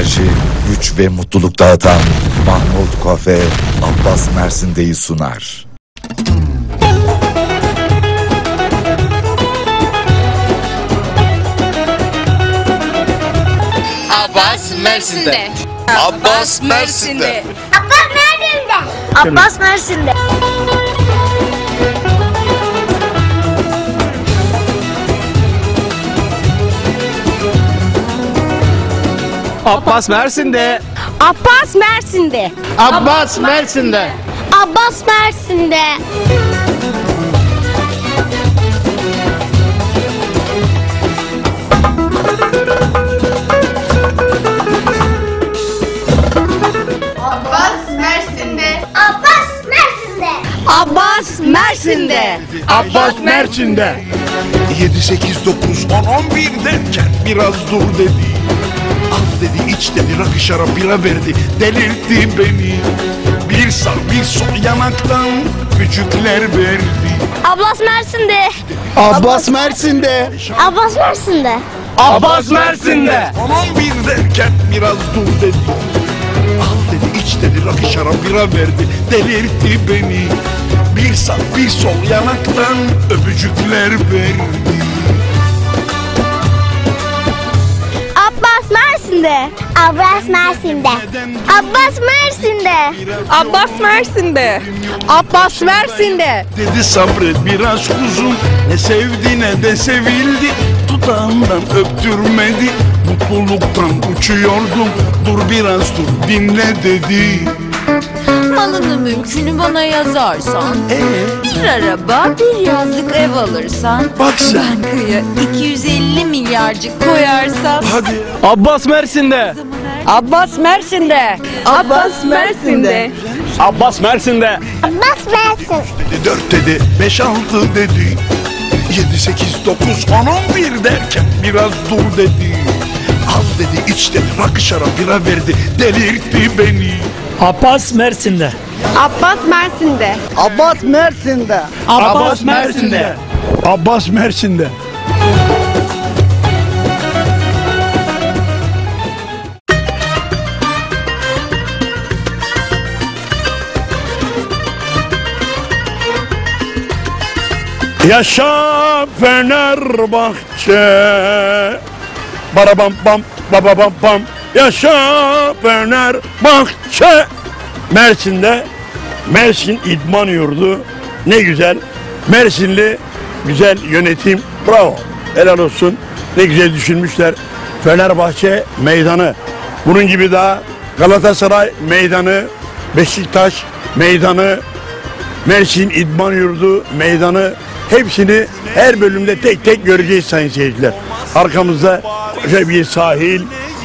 enerji, güç ve mutluluk dağıtan Mahmut Kafe, Abbas Mersin'deyi sunar. Abbas Mersin'de. Abbas Mersin'de. Abbas Mersin'de. Abbas Mersin'de. Abbas Mersin'de. Abbas Mersin'de. Abbas Mersin'de. Abbas Mersin'de. Abbas Mersin'de. Abbas Mersin'de. Abbas Mersin'de. Abbas Mersin'de. 7, 8, 9, 10, 11 derken biraz dur dedi. Al dedi, iç dedi, rakı şarap bira verdi, delirtti beni. Bir sağ bir sol yanaktan küçükler verdi. Abbas Mersin'de. Abbas Mersin'de. Abbas Mersin'de. Abbas Mersin'de. 10, 11 derken biraz dur dedi. Al dedi, iç dedi, rakı şarap bira verdi, delirtti beni. Bir sağ bir sol yanaktan öpücükler verdi. Abbas Mersin'de. Abbas Mersin'de. Abbas Mersin'de. Abbas Mersin'de. Abbas Mersin'de. Dedi sabret biraz kuzum, ne sevdi ne de sevildi. Dudağından öptürmedi, mutluluktan uçuyordum. Dur biraz dur dinle dedi. Malını mülkünü bana yazarsan, bir araba bir yazlık ev alırsan, Bak sen. bankaya 250 milyarcık koyarsan, Hadi. Abbas Mersin'de. Abbas Mersin'de. Abbas Mersin'de. Abbas Mersin'de. Abbas Mersin. Dedi 4 dedi 5 6 dedi. 7 8 9 10 11 derken biraz dur dedi. Al dedi, iç dedi, rakı şarap bira verdi, delirtti beni. Abbas Mersin'de. Abbas Mersin'de. Abbas Mersin'de. Abbas Mersin'de. Abbas Mersin'de. Yaşa Fenerbahçe, barabam bam babam bam. Yaşa Fenerbahçe. Mersin'de, Mersin İdman Yurdu, ne güzel. Mersinli güzel yönetim, bravo, helal olsun, ne güzel düşünmüşler. Fenerbahçe meydanı, bunun gibi daha Galatasaray meydanı, Beşiktaş meydanı, Mersin İdman Yurdu meydanı, hepsini her bölümde tek tek göreceğiz sayın seyirciler. Arkamızda koca bir sahil,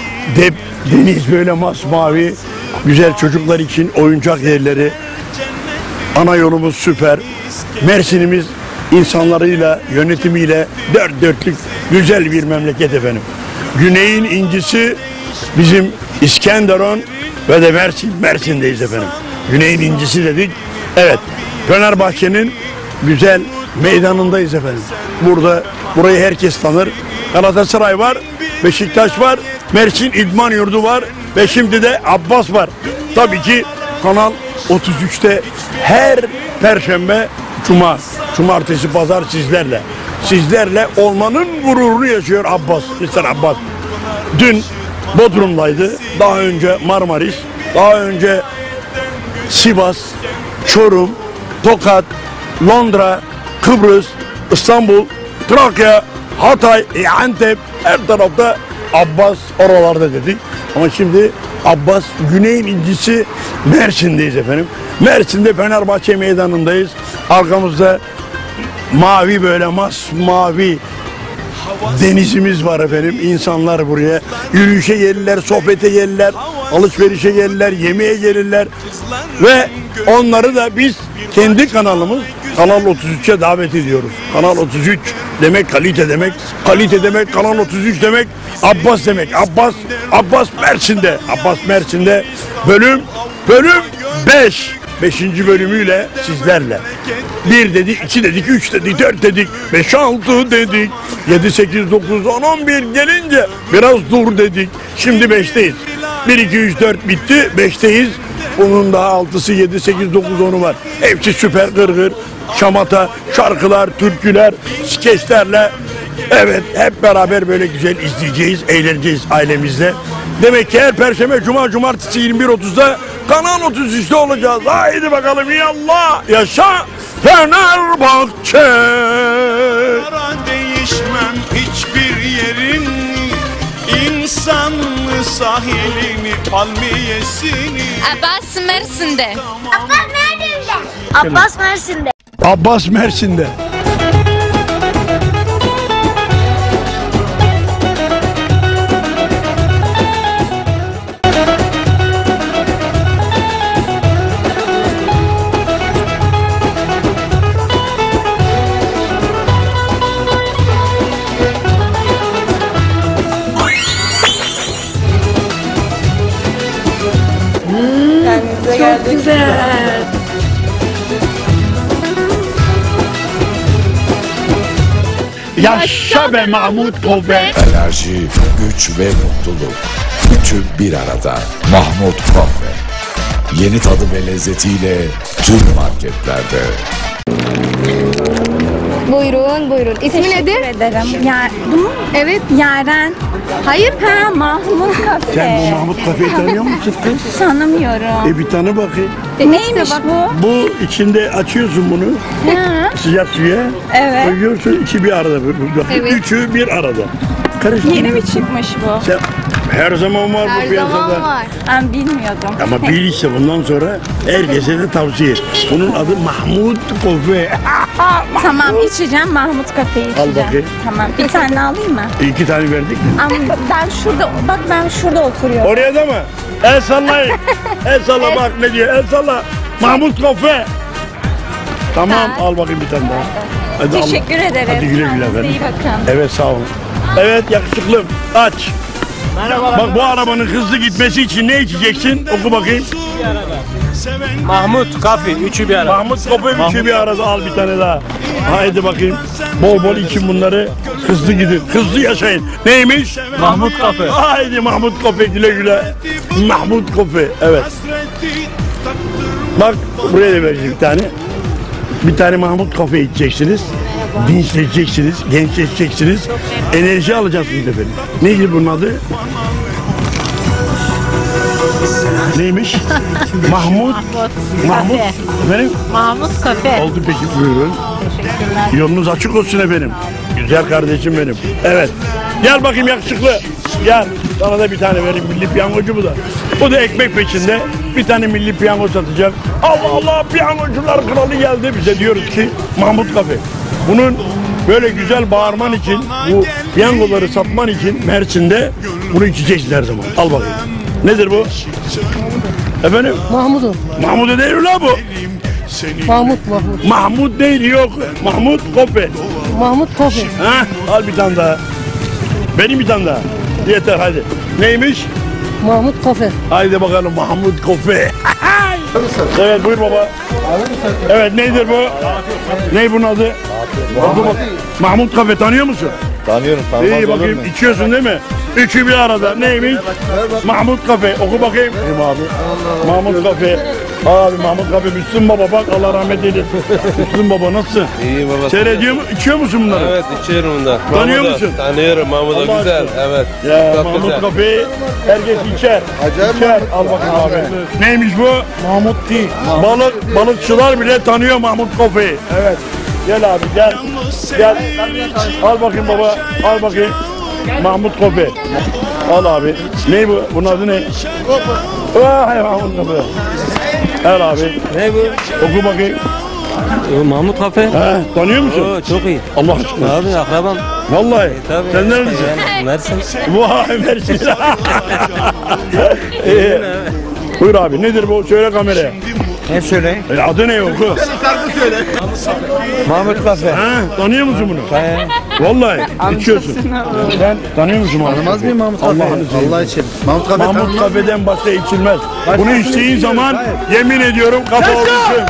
deniz böyle masmavi, güzel çocuklar için oyuncak yerleri, ana yolumuz süper. Mersin'imiz insanlarıyla, yönetimiyle dört dörtlük güzel bir memleket efendim. Güney'in incisi bizim İskenderun ve de Mersin'deyiz efendim. Güney'in incisi dedik. Evet, Fenerbahçe'nin güzel meydanındayız efendim. Burayı herkes tanır. Galatasaray var, Beşiktaş var, Mersin İdman Yurdu var ve şimdi de Abbas var. Tabii ki Kanal 33'te her Perşembe, Cumartesi, Pazar sizlerle. Sizlerle olmanın gururunu yaşıyor Abbas, Mr. Abbas. Dün Bodrum'daydı, daha önce Marmaris, daha önce Sivas, Çorum, Tokat, Londra, Kıbrıs, İstanbul, Trakya, Hatay, Antep, her tarafta Abbas oralarda dedik. Ama şimdi Abbas Güney'in incisi Mersin'deyiz efendim. Mersin'de Fenerbahçe meydanındayız. Arkamızda mavi böyle masmavi denizimiz var efendim. İnsanlar buraya yürüyüşe gelirler, sohbete gelirler, alışverişe gelirler, yemeğe gelirler. Ve onları da biz kendi kanalımız Kanal 33'e davet ediyoruz. Kanal 33 demek kalite demek. Kalite demek Kanal 33 demek. Abbas demek. Abbas Mersin'de. Abbas Mersin'de bölüm 5. 5. bölümüyle sizlerle. 1 dedik, 2 dedik, 3 dedik, 4 dedik, 5, 6 dedik, 7, 8, 9, 10, 11 gelince biraz dur dedik. Şimdi 5'teyiz. 1, 2, 3, 4 bitti. 5'teyiz. Bunun daha 6'sı, 7, 8, 9, 10'u var. Hepsi süper gırgır. Şamata, şarkılar, türküler, skeçlerle. Evet, hep beraber böyle güzel izleyeceğiz, eğleneceğiz ailemizle. Demek ki her perşembe, cuma, cumartesi 21.30'da Kanal 33'te olacağız. Haydi bakalım, yallah, yaşa Fenerbahçe. Değişmem hiçbir yerin, insanlı sahilini, palmiyesini. Abbas Mersin'de. Abbas Mersin'de. Abbas Mersin'de. Abbas Mersin'de. Çok güzel. Yaşa be Mahmut Kofe. Enerji, güç ve mutluluk. Üçü bir arada. Mahmut Kofe. Yeni tadı ve lezzetiyle tüm marketlerde. Buyurun buyurun. İsmi nedir? Ederim. Ya, bu mu? Evet. Yaren. Hayır. Ha, Mahmut Kafe. Sen bu Mahmut Kofe'yi tanıyor musun kız? Tanımıyorum. Bir tane bakayım. Neymiş bu? Bu içinde açıyorsun bunu. Ha, Sıcak suya. evet. Koyuyorsun, içi bir arada. Bakın, Evet. üçü bir arada. Karıştır. Yeni mi çıkmış bu? Sen, her zaman var bu Her piyasada. zaman var. Ben bilmiyordum. Ama bil işte, bundan sonra herkese de tavsiye. Bunun adı Mahmut Kofe. Tamam, içeceğim. Mahmut Kafe'yi içeceğim. bakayım. Tamam. Bir tane alayım mı? 2 tane verdik mi? Ama ben şurada, bak ben şurada oturuyorum. Oraya da mı? El sallayın. El salla, bak ne diyor. El salla. Mahmut Kofe. Tamam, al bakayım bir tane daha. Hadi al. Teşekkür ederiz. Hadi güle güle Kendinize efendim. iyi bakın. Evet, sağ olun. Evet, yakışıklım. Aç. Bak, bu arabanın hızlı gitmesi için ne içeceksin? Oku bakayım. Mahmut Kafe. Üçü bir arada. Mahmut Kofe üçü bir arada, al bir tane daha. Haydi bakayım. Bol bol için bunları. Hızlı gidin. Hızlı yaşayın. Neymiş? Mahmut Kafe. Haydi Mahmut Kofe, güle güle. Mahmut Kofe. Evet. Bak, buraya da vereceğim bir tane. Bir tane Mahmut Kofe içeceksiniz. Dinçleşeceksiniz, gençleşeceksiniz. Enerji alacaksınız efendim. Neydi bunun adı? Neymiş? Mahmut. Mahmut. Efendim? Mahmut Kafe. Oldu peki, buyurun. Yolunuz açık olsun efendim. Güzel kardeşim benim. Evet. Gel bakayım yakışıklı. Gel. Sana da bir tane vereyim. Milli piyangocu bu da. Bu da ekmek peşinde. Bir tane milli piyango satacak. Allah Allah, piyangocular kralı geldi. Bize diyoruz ki Mahmut Kafe. Bunun böyle güzel bağırman için, bu piyangoları satman için Mersin'de bunu içeceksin her zaman. Al bakayım. Nedir bu? Efendim? Mahmut'um. Mahmut değil mi la bu? Mahmut. Mahmut değil, yok. Mahmut Kofe. Mahmut Kofi. Ha? Al bir tane daha. Benim bir tane daha. Yeter, hadi. Neymiş? Mahmut Kofi. Haydi bakalım Mahmut Kofe. Evet, buyur baba. Evet, nedir bu? Ne bunun adı? Mahmut Kofe, tanıyor musun? Tanıyorum, İyi bakayım, içiyorsun değil mi? Üçü bir arada. Neymiş? Mahmut Kafe. Oku bakayım. Abi. Mahmut Kafe. Abi Mahmut Kafe. Müslüm Baba, bak Allah rahmet eylesin. Müslüm Baba, nasılsın? İyi baba. Seyrediyor mu? İçiyor musun bunları? Evet, içiyorum bundan. Tanıyor musun? Tanıyorum, Mahmut'u Allah güzel. aşkına. Evet. Ya Çok Mahmut güzel. Kafe'yi herkes içer. İçer. Al bakayım abi. Neymiş bu? Mahmut değil. Balıkçılar bile tanıyor Mahmut Kafe'yi. Evet. Gel abi, gel. Gel. Al bakayım baba. Al bakayım. Mahmut Kofe. Al abi. Ne bu? Bunun adı ne? Vay Mahmut Kofe. Al abi. Ne bu? Oku bakayım. Mahmut Kafe. Ha, tanıyor musun? Çok iyi. Allah aşkına. Abi akrabam. Vallahi. Tabii. Sen neredesin? Mersin. Vay Mersin. Buyur abi. Nedir bu? Söyle kameraya. Ne söyle? Adı ne oku? Mahmut Kafe. Ha, tanıyor musun bunu? Vallahi içiyorsun. Sen tanıyor musun Mahmut? Tanımaz mıyım Mahmut Kafe? Allah için. Mahmut Kafe Mahmut Kafe'den başka içilmez. Bunu içtiğin zaman yemin ediyorum kafa olursun.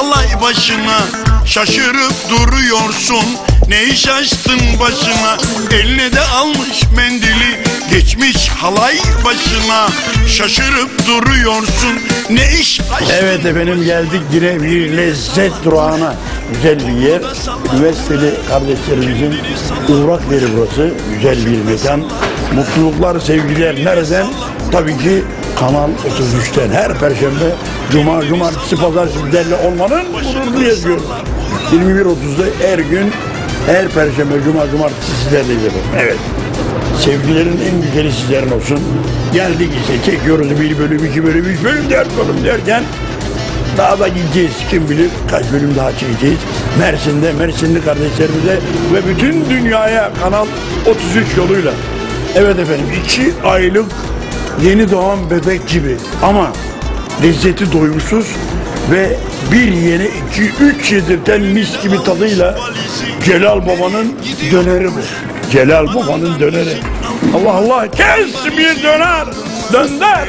halay başına. Şaşırıp duruyorsun, ne iş açtın başına. Eline de almış mendili, geçmiş halay başına. Şaşırıp duruyorsun, ne iş açtın. Evet efendim, geldik yine bir lezzet durağına. Güzel bir yer. Üniversiteli kardeşlerimizin uğrak yeri burası. Güzel bir mekan. Mutluluklar, sevgiler nereden? Tabii ki Kanal 33'ten her perşembe, cuma, cumartesi, pazar sizlerle olmanın gururunu yaşıyoruz. 21.30'da her gün, her perşembe, cuma, cumartesi sizlerleyiz efendim. Evet. Sevgilerin en güzeli sizlerin olsun. Geldik işte, çekiyoruz bir bölüm, 2 bölüm, 3 bölüm, 4 bölüm derken daha da gideceğiz. Kim bilir kaç bölüm daha çekeceğiz. Mersin'de, Mersinli kardeşlerimize ve bütün dünyaya Kanal 33 yoluyla. Evet efendim, 2 aylık yeni doğan bebek gibi ama lezzeti doyumsuz ve bir yeni 2-3 yedirten mis gibi tadıyla Celal Baba'nın döneri bu. Celal Baba'nın döneri. Allah Allah, kes bir döner, dönder.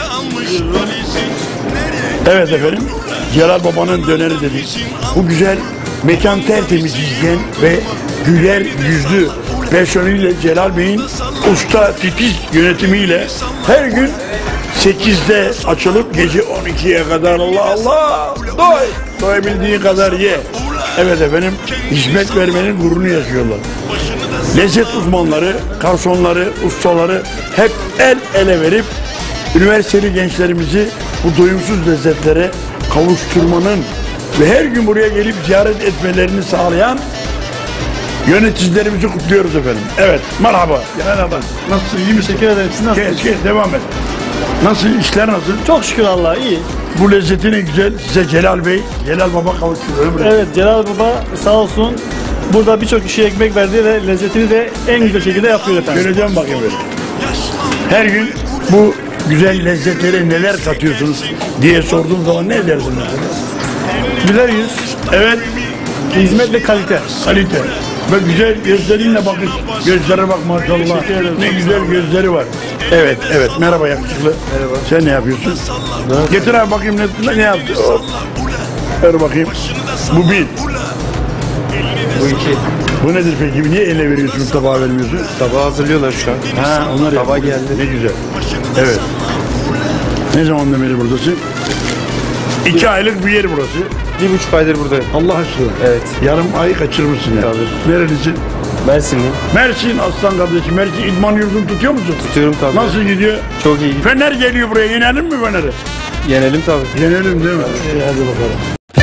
Evet efendim, Celal Baba'nın döneri dedik. Bu güzel mekan tertemiz izleyen ve güler yüzlü personeliyle Celal Bey'in usta titiz yönetimiyle her gün 8'de açılıp gece 12'ye kadar Allah Allah doyabildiği kadar ye. Evet efendim, hizmet vermenin gururunu yaşıyorlar. Lezzet uzmanları, garsonları, ustaları hep el ele verip üniversiteli gençlerimizi bu doyumsuz lezzetlere kavuşturmanın ve her gün buraya gelip ziyaret etmelerini sağlayan yöneticilerimizi kutluyoruz efendim. Evet, merhaba. Merhaba. Nasılsın, iyi misin? Teşekkür ederim. Siz nasılsınız? Kes, devam et. Nasıl, işler nasıl? Çok şükür Allah'a iyi. Bu lezzeti ne güzel size Celal Bey, Celal Baba kavuşturuyor. Evet, Celal Baba sağ olsun burada birçok kişiye ekmek verdi ve lezzetini de en güzel şekilde yapıyor efendim. Göreceğim bakayım böyle. Her gün bu güzel lezzetlere neler katıyorsunuz diye sorduğum zaman ne edersin mesela? Güler yüz, Evet, hizmet ve kalite. kalite. Ve güzel gözlerinle bakış. Gözlere bak maşallah. Ne güzel gözleri var. Evet, evet. Merhaba yakışıklı. Merhaba. Sen ne yapıyorsun? Getir abi bakayım ne yaptı. Hop. Ver bakayım. Bu bir. Bu 2. Bu nedir peki? Niye eline veriyorsun, tabağa vermiyorsun? Tabağı hazırlıyorlar şu an. Ha, onlar Tabağa yapıyor. geldi. Ne güzel. Evet. Ne zamandan beri buradasın? 2 aylık bir yer burası. 1,5 aydır buradayım. Allah aşkına. Evet. Yarım ay kaçırmışsın ya. Tabii. Nerelisin? Mersinli. Mersin aslan kardeşim. Mersin idman yurdunu tutuyor musun? Tutuyorum tabii. Nasıl gidiyor? Çok iyi. Fener geliyor buraya. Yenelim mi Fener'i? Yenelim tabii. Yenelim değil mi? Hadi bakalım.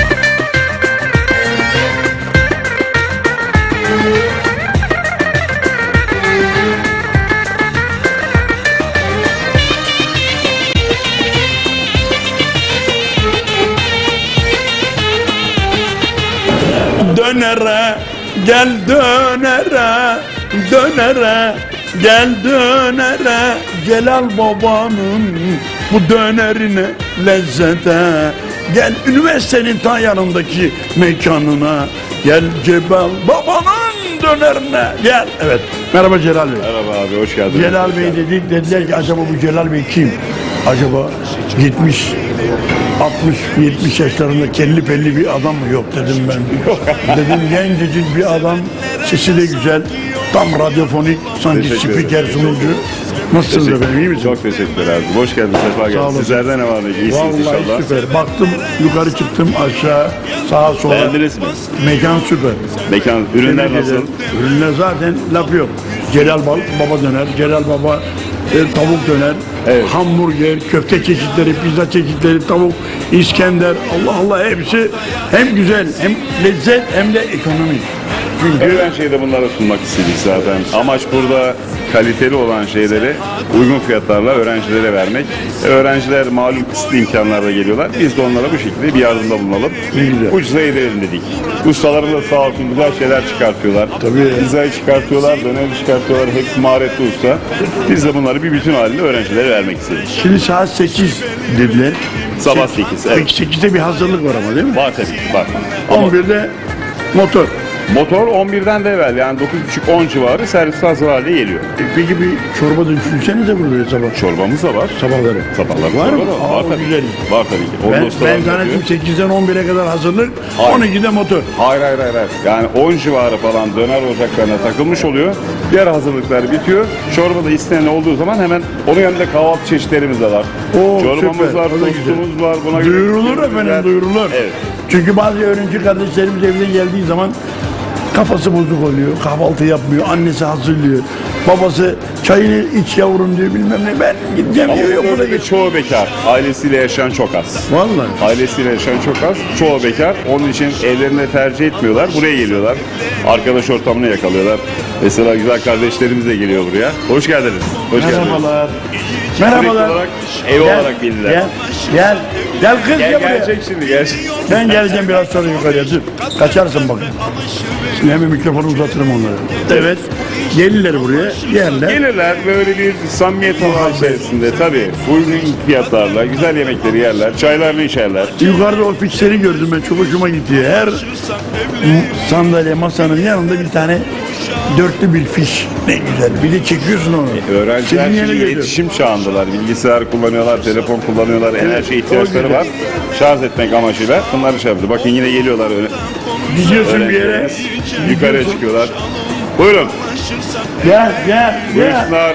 Dönere gel, dönere, dönere gel, dönere, Celal Baba'nın bu dönerine lezzete gel, üniversitenin ta yanındaki mekanına gel, Celal Baba'nın dönerine gel. Evet, merhaba Celal Bey. Merhaba abi, hoş geldiniz. Celal Bey dedik, dediler ki acaba bu Celal Bey kim? Acaba 70 60-70 yaşlarında kelli pelli bir adam mı? Yok dedim ben. Dedim gencecik bir adam, sesi de güzel, tam radyofonik, sanki spiker, sunucu. Nasılsınız efendim, iyi misiniz? Çok teşekkürler abi. Hoş geldiniz, sefa geldiniz. Sizlerden ne var ne? İyisiniz vallahi inşallah. Süper. Baktım, yukarı çıktım, aşağı, sağa sola. Beğendiniz mi? Mekan süper. Mekan, ürünler Tebrik nasıl? ederim. Ürünler zaten laf yok. Celal Baba döner, Celal Baba tavuk döner, Evet. hamburger, köfte çeşitleri, pizza çeşitleri, tavuk, İskender, Allah Allah hepsi hem güzel, hem lezzet, hem de ekonomik. Çünkü Öğren şeyde bunları sunmak istedik zaten. Amaç burada kaliteli olan şeyleri uygun fiyatlarla öğrencilere vermek. Öğrenciler malum kısıtlı imkanlarla geliyorlar. Biz de onlara bu şekilde bir yardımda bulunalım. Ucuza edelim dedik. Ustalarımız da sağ olsun güzel şeyler çıkartıyorlar. Tabii. Pizzayı çıkartıyorlar, döneri çıkartıyorlar. Hepsi maharetli usta. Biz de bunları bir bütün halinde öğrencilere vermek istedik. şimdi saat 8 dediler. Sabah 8, evet. Peki 8'de bir hazırlık var ama değil mi? Var tabii, var. Ama 11'de motor. Motor 11'den de evvel yani 9.30-10 civarı servis hazır hale geliyor. Peki bir çorba da düşünsenize burada sabah. Çorbamız da var. Sabahları. Sabahları Var mı? Var tabii. Güzel. Var tabii ki. Ben zannettim 8'den 11'e kadar hazırlık, 12'de motor. Hayır. Yani 10 civarı falan döner ocaklarına takılmış oluyor. Diğer hazırlıklar bitiyor. Çorba da istenen olduğu zaman hemen onun yanında kahvaltı çeşitlerimiz de var. Çorbamız süper, var, o da tostumuz var. Buna Duyurulur efendim, duyurulur. Evet. Çünkü bazı öğrenci kardeşlerimiz evine geldiği zaman kafası bozuk oluyor, kahvaltı yapmıyor, annesi hazırlıyor. Babası çayını iç yavrum diyor, bilmem ne, ben gideceğim diyor. Yok, burada da çoğu bekar. Ailesiyle yaşayan çok az. Vallahi. Ailesiyle yaşayan çok az. Çoğu bekar. Onun için evlerine tercih etmiyorlar. Buraya geliyorlar. Arkadaş ortamını yakalıyorlar. Mesela güzel kardeşlerimiz de geliyor buraya. Hoş geldiniz. Hoş Merhabalar. geldiniz. Merhabalar. Olarak, ev olarak bildiler. Gel kız gel buraya. Gelecek şimdi gelecek. Ben geleceğim biraz sonra yukarıya. Dur. Kaçarsın bakın. Şimdi hemen mikrofonu uzatırım onlara. Evet. Gelirler buraya. Yerler. Gelirler böyle bir samimiyet hava içerisinde tabii. Uygun fiyatlarla güzel yemekleri yerler. Çaylarını içerler. Yukarıda o fişleri gördüm ben. Çok hoşuma gitti. Her sandalye masanın yanında bir tane dörtlü bir fiş. Ne güzel. Bir de çekiyorsun onu. Öğrenciler Senin yerine şimdi geliyor. iletişim çağındalar. Bilgisayar kullanıyorlar, telefon kullanıyorlar. Evet, Enerji ihtiyaçları o var. Şarj etmek amacıyla bunları şey yapıyor. Bakın yine geliyorlar öyle. Gidiyorsun bir yere. Yukarıya çıkıyorlar. Buyurun. Gel. Buyursunlar.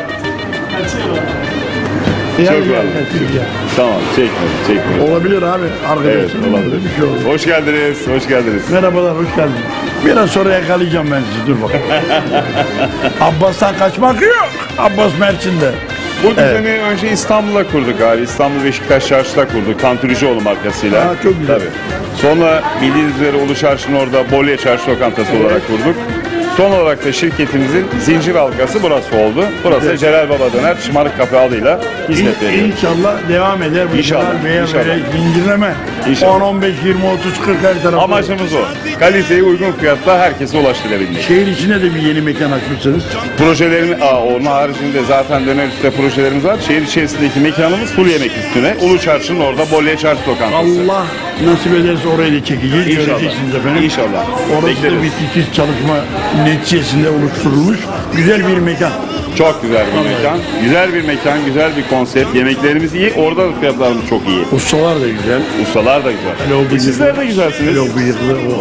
Çok var. Tamam, çekme. Olabilir abi. Arkadaşlar. Evet, olabilir. Bir şey olur. Hoş geldiniz, hoş geldiniz. Merhabalar, hoş geldiniz. Biraz sonra yakalayacağım ben sizi. Dur bakalım. Abbas'tan kaçmak yok. Abbas Mersin'de. Bu düzeni önce İstanbul'da kurduk abi. İstanbul Beşiktaş Çarşı'da kurduk. Kanturicioğlu markasıyla. Çok güzel. Tabii. Sonra bildiğiniz üzere Ulu Çarşı'nın orada Bolya Çarşı Lokantası olarak kurduk. Son olarak da şirketimizin zincir halkası burası oldu. Burası Evet. Celal Baba Döner Şımarık Kafe adıyla hizmet veriyor. İnşallah devam eder. Bu İnşallah, kadar veya inşallah. böyle zincirleme. İnşallah. 10, 15, 20, 30, 40 her tarafta. Amacımız o. Kaliteyi uygun fiyatla herkese ulaştırabilmek. Şehir içinde de bir yeni mekan açmışsınız. Projelerimiz, onun haricinde zaten döner üstüne projelerimiz var. Şehir içerisindeki mekanımız full yemek üstüne. Ulu Çarşı'nın orada Bolya Çarşı Lokantası. Allah nasip ederse orayı da çekeceğiz. İnşallah. Göreceksiniz efendim. İnşallah. Orası Bekleriz. da bir titiz çalışma neticesinde oluşturulmuş. Güzel bir mekan. Çok güzel bir mekan. Güzel bir mekan, güzel bir konsept. Yemeklerimiz iyi. Orada da fiyatlarımız çok iyi. Ustalar da güzel. Ustalar da güzel. Öyle olduğu Sizler gibi. de güzelsiniz. Yok bıyıklı.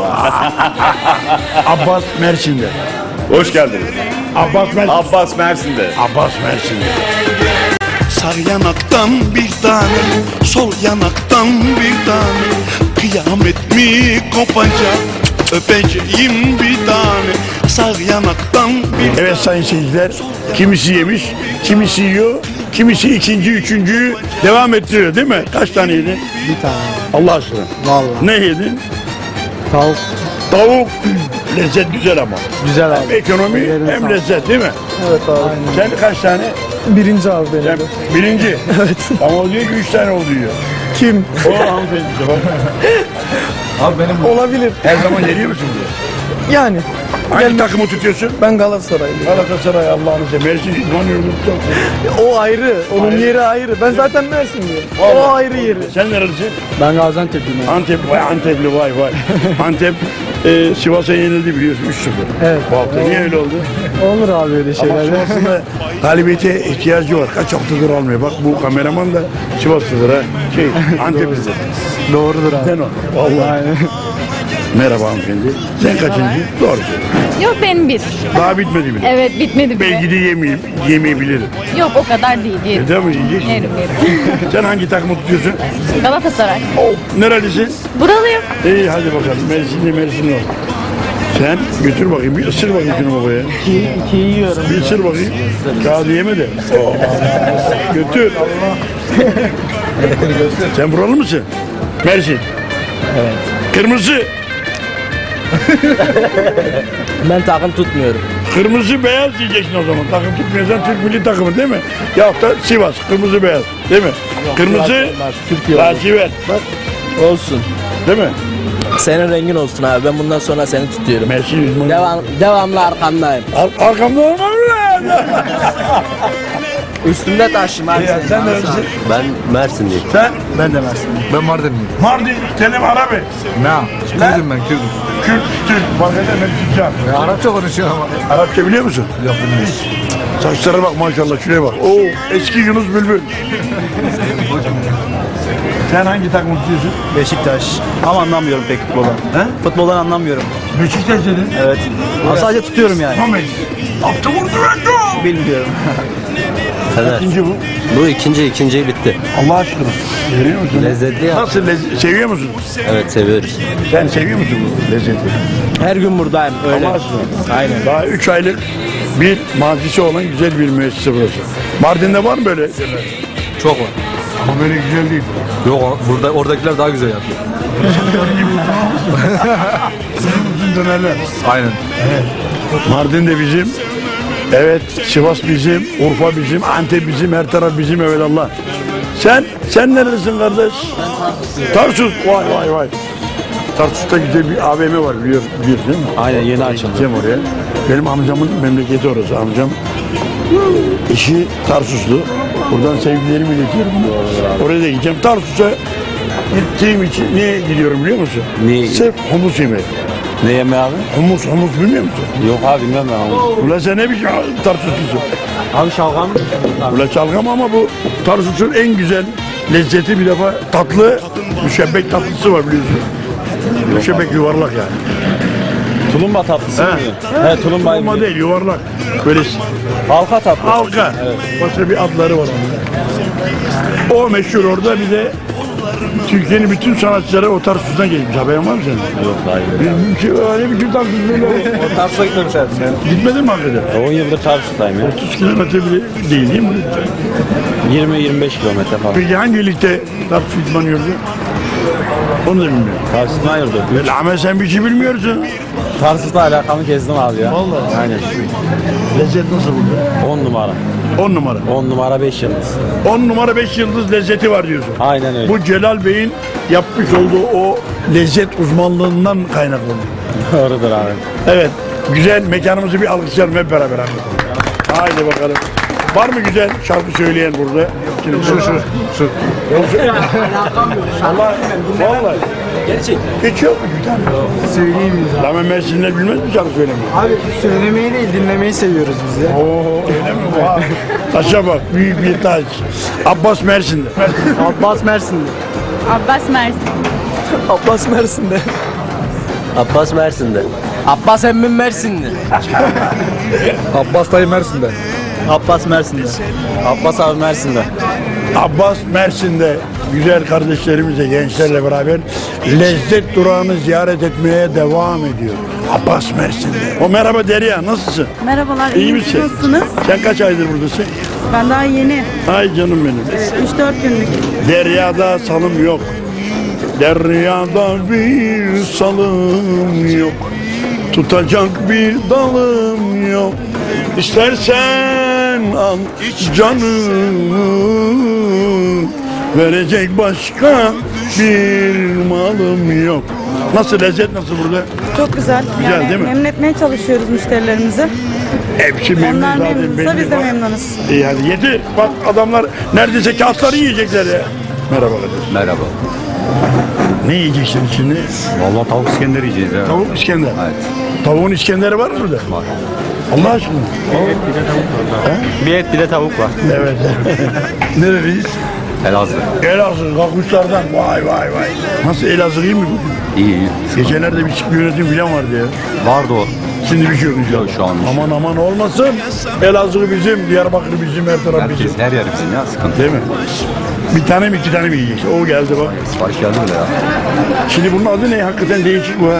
Abbas Mersin'de. Hoş geldiniz. Abbas Mersin'de. Abbas Mersin'de. Abbas Mersin'de. Sağ yanaktan bir tane, sol yanaktan bir tane. Kıyamet mi kopacak, öpeceğim bir tane. Sağ yanaktan bir Evet sayın seyirciler, kimisi yemiş, kimisi yiyor, kimisi ikinci, üçüncüyü devam ettiriyor değil mi? Kaç tane yedin? Bir tane. Allah aşkına. Vallahi. Ne yedin? Tavuk. Tavuk. Lezzet güzel ama. Güzel abi. Hem ekonomi hem lezzet değil mi? Evet abi. Sen kaç tane? Birinci abi benim. Sen birinci. Evet. Ama o diyor ki 3 tane oldu diyor. Kim? O hanımefendi. Abi benim. Olabilir. Her zaman geliyor musun diyor. Yani. Hangi takımı tutuyorsun? Ben Galatasaraylıyım. Galatasaray Allah'ını seversen. Mersin İdman Yurdu'nda. O ayrı. Onun yeri ayrı. Ben zaten Mersinliyim. O ayrı yeri. Sen nerelisin? Ben Gaziantep'liyim. Antep, vay Antepli vay. Antep Sivas'a yenildi biliyorsun 3-0. Evet. Bu hafta niye öyle oldu? Olur abi öyle Ama şeyler. Sivas'ın da galibiyete ihtiyacı var. Kaç haftadır almıyor. Bak bu kameraman da Sivaslıdır ha. Antepli'dir. Doğrudur abi. Sen o. Vallahi. Merhaba hanımefendi. Sen kaçıncı? Doğru söylüyorsun. Yok benim bir. Daha bitmedi bile. Evet bitmedi bile. Belki de yemeyebilirim. Yok o kadar değil. Yerim. Neden mi yiyeceksin? Yerim. Sen hangi takımı tutuyorsun? Galatasaray. Nerelisin? Buralıyım. İyi hadi bakalım. Mersinli ol. Sen götür bakayım. Bir ısır bakayım şunu babaya. İki yiyorum. Bir ısır bakayım. Kağıdı yeme de. Götür. Sen buralı mısın? Mersin. Evet. Kırmızı. Ben takım tutmuyorum. Kırmızı beyaz diyeceksin o zaman. Takım tutmuyorsan Türk milli takımı değil mi? Yahut da Sivas. Kırmızı beyaz. Değil mi? Kırmızı. Türkiye Lacivert. Bak. olsun. Değil mi? Senin rengin olsun abi. Ben bundan sonra seni tutuyorum. Mersin İzmir. Devamlı arkandayım. Arkamda olmam lazım. Üstümde taşım abi. Sen nerelisin? Ben Mersinliyim. Sen? Ben de Mersin'im. Ben Mardinliyim. Mardin, Selim Arabi. Ne? Kürt'üm ben Kürt'üm. Kürt, Türk, fark edemem Türkçe. Arapça konuşuyor ama. Arapça biliyor musun? Yok bilmiyorum. Saçlara bak maşallah, şuraya bak. Oo, eski Yunus Bülbül. Sen hangi takım tutuyorsun? Beşiktaş. Ama anlamıyorum pek futboldan. He? Futboldan anlamıyorum. Beşiktaş dedin. Evet. Ama sadece tutuyorum yani. Tamam. Attı vurdu Rekko. Bilmiyorum. Fener. İkinci bu. Bu ikinci bitti. Allah aşkına. Seviyor musun? Lezzetli ya. Nasıl seviyor musun? Evet seviyoruz. Sen seviyor musun bu lezzeti? Her gün buradayım. Öyle. Allah aşkına. Aynen. Daha 3 aylık bir mazisi olan güzel bir müessese burası. Mardin'de var mı böyle? Çok var. Ama böyle güzel değil. Yok burada oradakiler daha güzel yapıyor. Uzun dönerler. Aynen. Mardin de bizim. Evet, Sivas bizim, Urfa bizim, Antep bizim, her taraf bizim evelallah. Sen neredesin kardeş? Tarsus. Vay. Tarsus'ta güzel bir AVM var biliyorsun değil mi? Aynen yeni açıldı. Gideceğim oraya. Benim amcamın memleketi orası. Amcam işi Tarsuslu. Buradan sevgilerimi iletiyorum. Oraya da gideceğim. Tarsus'a gittiğim için niye gidiyorum biliyor musun? Niye? Sırf humus yemeği. Ne yeme abi? Humus bilmiyor musun? Yok abi bilmem ben. Ulan sen ne biçim Tarsuslusun? Abi şalgam. Ulan çalgam ama bu Tarsus'un en güzel lezzeti bir defa tatlı, müşebbek tatlısı var biliyorsun. Müşebbek yuvarlak yani. Tulumba tatlısı mı? He, tulumba değil, yuvarlak. Böyle Halka tatlısı. halka. Evet. Başka bir adları var onun. O meşhur orada, bir de Türkiye'nin bütün sanatçıları o Tarsus'tan gelmiş. Haberin var mı senin? Yok hayır. Öyle bir Tarsus böyle. O Tarsus'a gitmemiş abi sen. Gitmedin mi hakikaten? 10 yıldır Tarsus'tayım ya. 30 kilometre bile değil mi? 20-25 kilometre falan. Peki hangi ligde Tarsus idmanıyordu? Onu da bilmiyorum. Tarsus'un ayırdı. Böyle ama sen bir şey bilmiyorsun. Tarsus'la alakamı gezdim abi ya. Vallahi. Aynen. Lezzet nasıl burada? 10 numara. 10 numara. 10 numara 5 yıldız. 10 numara 5 yıldız lezzeti var diyorsun. Aynen öyle. Bu Celal Bey'in yapmış olduğu o lezzet uzmanlığından kaynaklanıyor. Doğrudur abi. Evet. Güzel mekanımızı bir alkışlayalım hep beraber. Haydi bakalım. Var mı güzel şarkı söyleyen burada? Şu. Vallahi. Gerçekten. Hiç yok mu bir tane? Söyleyeyim mi? Lan ben Mersin'de bilmez mi şarkı söylemeyi? Abi söylemeyi değil dinlemeyi seviyoruz biz ya. Oo öyle mi? Vay. Taşa bak, büyük bir taş. Abbas Mersin'de. Abbas Mersin'de. Abbas Mersin. Abbas Mersin'de. Abbas Mersin'de. Abbas emmim Mersin'de. Abbas dayı Mersin'de. Abbas Mersin'de. Abbas abi Mersin'de. Abbas Mersin'de güzel kardeşlerimizle, gençlerle beraber lezzet durağını ziyaret etmeye devam ediyor. Abbas Mersin'de. O merhaba Derya, nasılsın? Merhabalar, İyi misin? Nasılsınız? Sen kaç aydır buradasın? Ben daha yeni. Ay canım benim. 3-4 günlük. Deryada salım yok. Deryada bir salım yok. Tutacak bir dalım yok. İstersen al canımı, verecek başka bir malım yok. Nasıl, lezzet nasıl burada? Çok güzel. Güzel Yani değil mi? memnun etmeye çalışıyoruz müşterilerimizi. Hepsi memnun Onlar zaten. memnunsa belli. biz de Bak, memnunuz. İyi hadi yedi. Bak adamlar neredeyse kağıtları yiyecekler ya. Merhaba kardeşim. Merhaba. Ne yiyeceksin şimdi? Vallahi tavuk İskender yiyeceğiz ya. Tavuk İskender. Evet. Tavuğun İskender'i var mı burada? Var. Allah aşkına. Bir et bir de tavuk var. Evet. Nereliyiz? Elazığ. Elazığ, kakuşlardan. Vay. Nasıl, Elazığ iyi mi bugün? İyi. Geçenlerde bir yönetim falan vardı ya. Vardı o. Şimdi bir şey yok inşallah. Yok, şu an bir şey Aman olmasın. Elazığ bizim, Diyarbakır bizim, her taraf bizim. Herkes her yer bizim ya, sıkıntı. Değil mi? Bir tane mi 2 tane mi yiyeceksin? O geldi bak. Sipariş geldi bile ya. Şimdi bunun adı ne? Hakikaten değişik bu ha.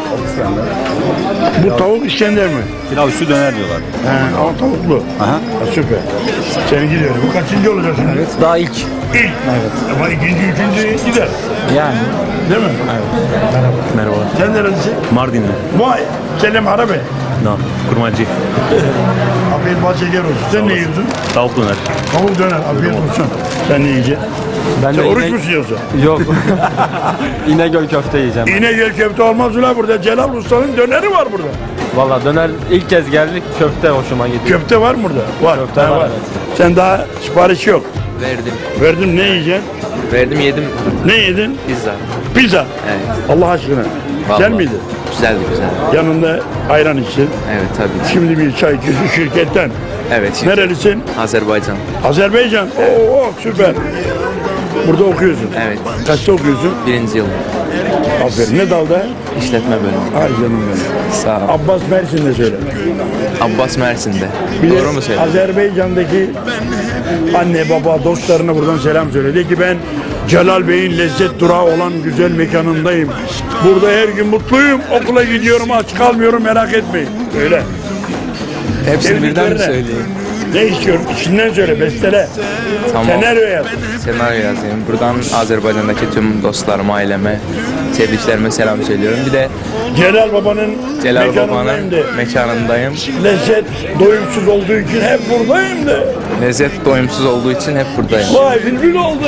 Bu tavuk İskender mi? Pilav üstü döner diyorlar. He, ama tavuklu. Aha. Ha, süper. Seninki diyor. Bu kaçıncı olacak şimdi? Evet, daha ilk. İlk. Evet. Ama ikinci, üçüncü gider. Yani. Değil mi? Evet. Merhaba. Sen nerelisin? Mardinli. Vay. Selim Arabi. No, kurmacı. Afiyet bal şeker olsun. Sen ne yiyorsun? Tavuk döner. Tavuk döner. Afiyet olsun. Sen ne yiyeceksin? Ben Sen de oruç musun yoksa? Yok. İnegöl köfte yiyeceğim. İnegöl köfte olmaz ulan burada. Celal Usta'nın döneri var burada. Valla döner ilk kez geldik, köfte hoşuma gidiyor. Köfte var mı burada? Var. Köfte Ha, var, evet. Sen daha sipariş yok. Verdim. Verdim, ne yiyeceksin? Verdim yedim. Ne yedin? Pizza. Pizza. Evet. Allah aşkına. Vallahi. Güzel miydi? Güzeldi güzel. Yanında ayran içtin. Evet tabii. Şimdi bir çay içiyorsun şirketten. Evet. Şirket. Nerelisin? Azerbaycan. Azerbaycan. Oo süper. Burada okuyorsun. Evet. Kaçta okuyorsun? 1. yıl. Aferin. Ne dalda? İşletme bölümü. Ay canım benim. Sağ ol. Abbas Mersin'de söyle. Abbas Mersin'de. Bir Doğru mu de söyledin? Azerbaycan'daki anne baba dostlarına buradan selam söyle. De ki ben Celal Bey'in lezzet durağı olan güzel mekanındayım. Burada her gün mutluyum. Okula gidiyorum, aç kalmıyorum, merak etmeyin. Öyle. Hepsini birden mi Sevdiklerine. söyleyeyim? Ne istiyorsun? İçinden söyle, bestele. Tamam. Senaryo yaz. Senaryo yazayım. Buradan Azerbaycan'daki tüm dostlarıma, aileme, sevdiklerime selam söylüyorum. Bir de Celal Baba'nın Celal mekanındayım Baba'nın de. mekanındayım. Lezzet doyumsuz olduğu için hep buradayım de. Lezzet doyumsuz olduğu için hep buradayım. Vay bülbül oldu.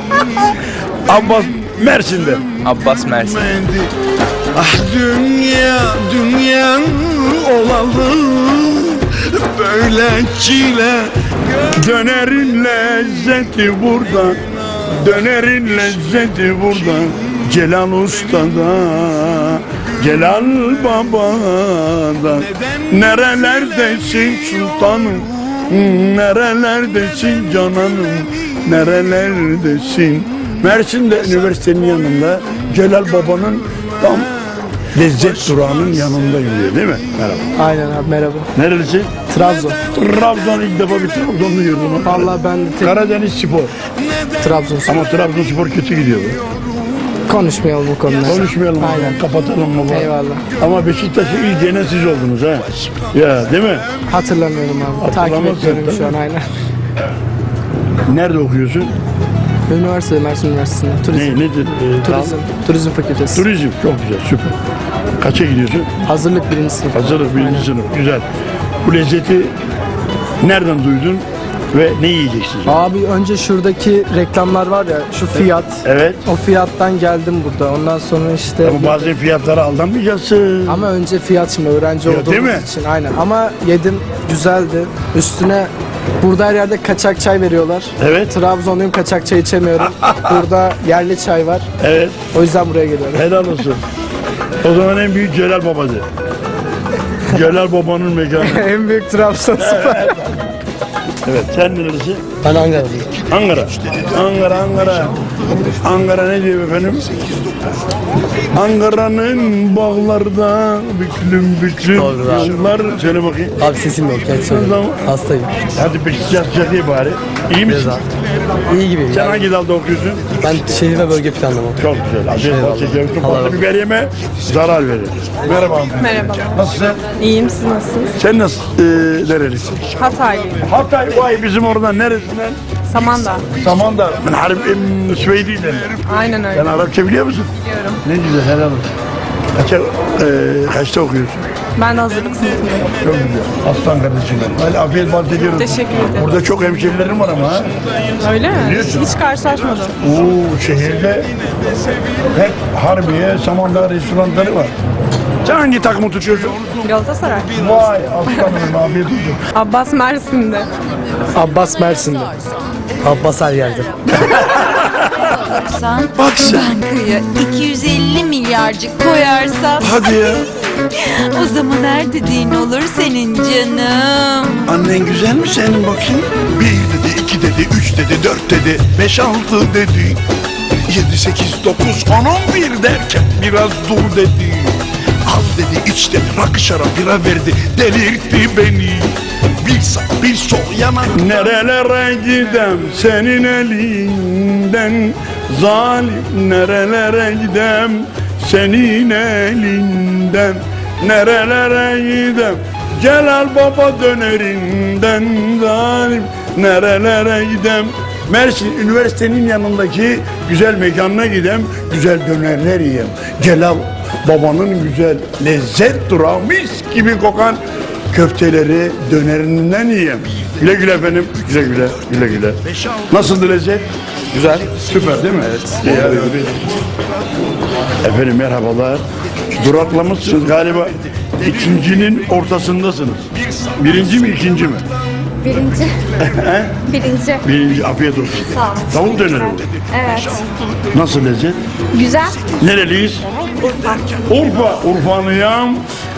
Abbas Mersin'de. Abbas Mersin. Ah dünya dünya olalı böyle çile. Dönerin lezzeti burada. Dönerin lezzeti burada. Celal Usta'da, Celal Baba'da. Nerelerdesin sultanım? Nerelerdesin cananım? Nerelerdesin? Mersin'de üniversitenin yanında Celal Baba'nın tam lezzet durağının yanındayım diyor değil mi? Merhaba. Aynen abi merhaba. Nerelisin? Trabzon. Trabzon, ilk defa bir Trabzonlu gördüm. Vallahi ben de Karadeniz Spor. Trabzonspor. Ama Trabzonspor kötü gidiyor. Konuşmayalım bu konuda. Konuşmayalım. Aynen. Kapatalım baba. Eyvallah. Ama Beşiktaş'ı iyi gene siz oldunuz ha. Ya değil mi? Hatırlamıyorum abi. Takip Hatırlamazsın ediyorum şu an tabii. aynen. Nerede okuyorsun? Üniversite, Mersin Üniversitesi'nde. Turizm. Nedir? Turizm fakültesi. Turizm. Çok güzel. Süper. Kaça gidiyorsun? Hazırlık birinci sınıf. Hazırlık birinci Aynen. sınıf. Güzel. Bu lezzeti nereden duydun ve ne yiyeceksin? Abi önce şuradaki reklamlar var ya, şu fiyat. Evet. O fiyattan geldim burada. Ondan sonra işte... Ama bazen fiyatlara aldanmayacaksın. Ama önce fiyat, şimdi öğrenci Fiyat değil olduğumuz mi? için. Aynen. Ama yedim, güzeldi. Üstüne burada her yerde kaçak çay veriyorlar. Evet. Trabzonluyum, kaçak çay içemiyorum. Burada yerli çay var. Evet. O yüzden buraya geliyorum. Helal olsun. O zaman en büyük Celal Baba'dı. Celal Baba'nın mekanı. En büyük Trabzonspor. Evet, sen nerelisin? Ben Ankara'lıyım. Ankara. Ankara. Ankara ne diyor efendim? Ankara'nın bağlarda büklüm büklüm yollar. Söyle bakayım. Abi sesim yok. Gel söyle. Hastayım. Hadi Beşiktaş çakıyı bari. İyi misin? İyi gibi. Sen hangi dalda okuyorsun? Ben şehir ve bölge planlama. Çok güzel. Acayip çekiyorum. Çok fazla biber yeme zarar verir. Merhaba. Merhaba. Nasılsın? İyiyim, siz nasılsınız? Sen nasıl nerelisin? Hataylıyım. Hatay, vay bizim oradan neresinden? Samandağ. Samandağ. Ben Harp Süveydi'den. Aynen öyle. Sen Arapça biliyor musun? Biliyorum. Ne güzel, helal olsun. Kaçta okuyorsun? Ben de hazırlık sınıfındayım. Çok güzel. Aslan kardeşim. Hadi afiyet bal ediyorum. Teşekkür ederim. Burada çok hemşerilerim var ama ha. Öyle mi? Biliyorsun. Hiç karşılaşmadım. Oo, şehirde hep Harbiye, Samandağ restoranları var. Sen hangi takımı tutuyorsun? Galatasaray. Vay aslanım, afiyet olsun. Abbas Mersin'de. Abbas Mersin'de. Abbas her yerde. Bak sen. Bankaya 250 milyarcık koyarsam. Hadi ya. O zaman her dediğin olur senin canım. Annen güzel mi senin bakayım? 1 dedi, 2 dedi, 3 dedi, 4 dedi, 5, 6 dedi. 7, 8, 9, 10, 11 derken biraz dur dedi. Al dedi, iç dedi, rakı şarap bira verdi, delirtti beni. Bir sağ bir sol yanar. Nerelere gidem senin elinden, zalim nerelere gidem senin elinden, nerelere gidem Celal Baba dönerinden, zalim nerelere gidem. Mersin Üniversitenin yanındaki güzel mekanına gidem, güzel dönerler yiyem. Celal babanın güzel lezzet durağı mis gibi kokan köfteleri dönerinden yiyeyim. Güle güle efendim. Güle güle. Güle güle. Nasıldı lezzet? Güzel. Süper değil mi? Evet. Efendim merhabalar. Duraklamışsınız galiba. İkincinin ortasındasınız. Birinci mi ikinci mi? Birinci. Birinci. Birinci. Afiyet olsun. Sağ ol. Tavuk döneri mi? Evet. Nasıl lezzet? Güzel. Nereliyiz? Urfa. Urfalıyam.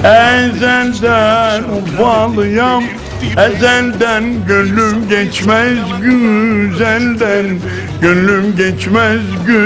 Ezelden Urfalıyam. Ezelden gönlüm geçmez güzelden. Gönlüm geçmez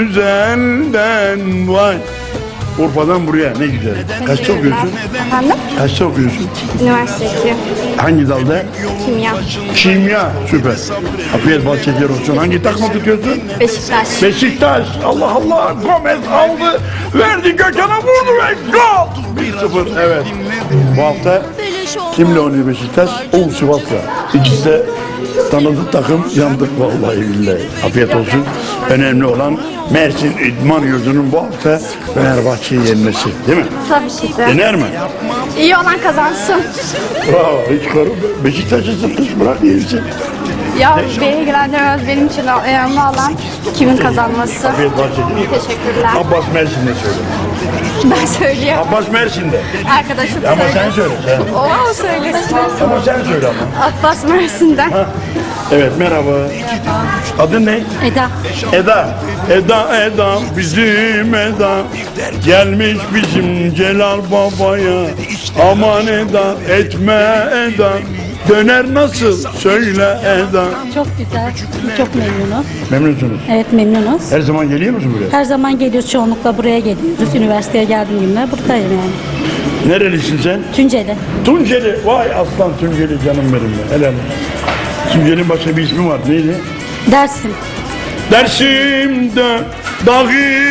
güzelden. Vay. Urfa'dan buraya ne güzel. Kaçta okuyorsun? Efendim? Kaçta okuyorsun? Üniversite 2. Hangi dalda? Kimya. Kimya. Süper. Afiyet bal şeker olsun. Hangi takma tutuyorsun? Beşiktaş. Beşiktaş. Allah Allah. Gomez aldı. Verdi Gökhan'a vurdu ve gol. 1-0. Evet. Bu hafta kimle oynuyor Beşiktaş? Sivas'la. İkisi de tanıdık takım. Yandık vallahi billahi. Afiyet olsun. Önemli olan Mersin İdman Yurdu'nun bu hafta Fenerbahçe'yi yenmesi. Değil mi? Tabii ki de. Yener mi? İyi olan kazansın. Bravo. Hiç karım. Beşiktaş'ı sıkış bırak değilsin. Ya beni ilgilendirmez, benim için önemli olan kimin kazanması. Afiyet bahçeli. Teşekkürler. Abbas Mersin'de söyle. Ben söylüyorum. Abbas Mersin'de. Arkadaşım Ama söyle. sen söyle. Sen. O söylesin. Ama sen söyle ama. Abbas Mersin'den. Evet merhaba. Adın ne? Eda. Eda. Eda bizim Eda. Gelmiş bizim Celal Baba'ya. Aman Eda etme Eda. Döner nasıl? Söyle Eda. Çok güzel, çok memnunuz. Memnunsunuz. Evet memnunuz. Her zaman geliyor musun buraya? Her zaman geliyoruz, çoğunlukla buraya geliyoruz. Üniversiteye geldiğim günler buradayım yani. Nerelisin sen? Tunceli. Tunceli. Vay aslan Tunceli canım benim be. Helal. Tunceli'nin başka bir ismi var. Neydi? Dersim. Dersim'de dağ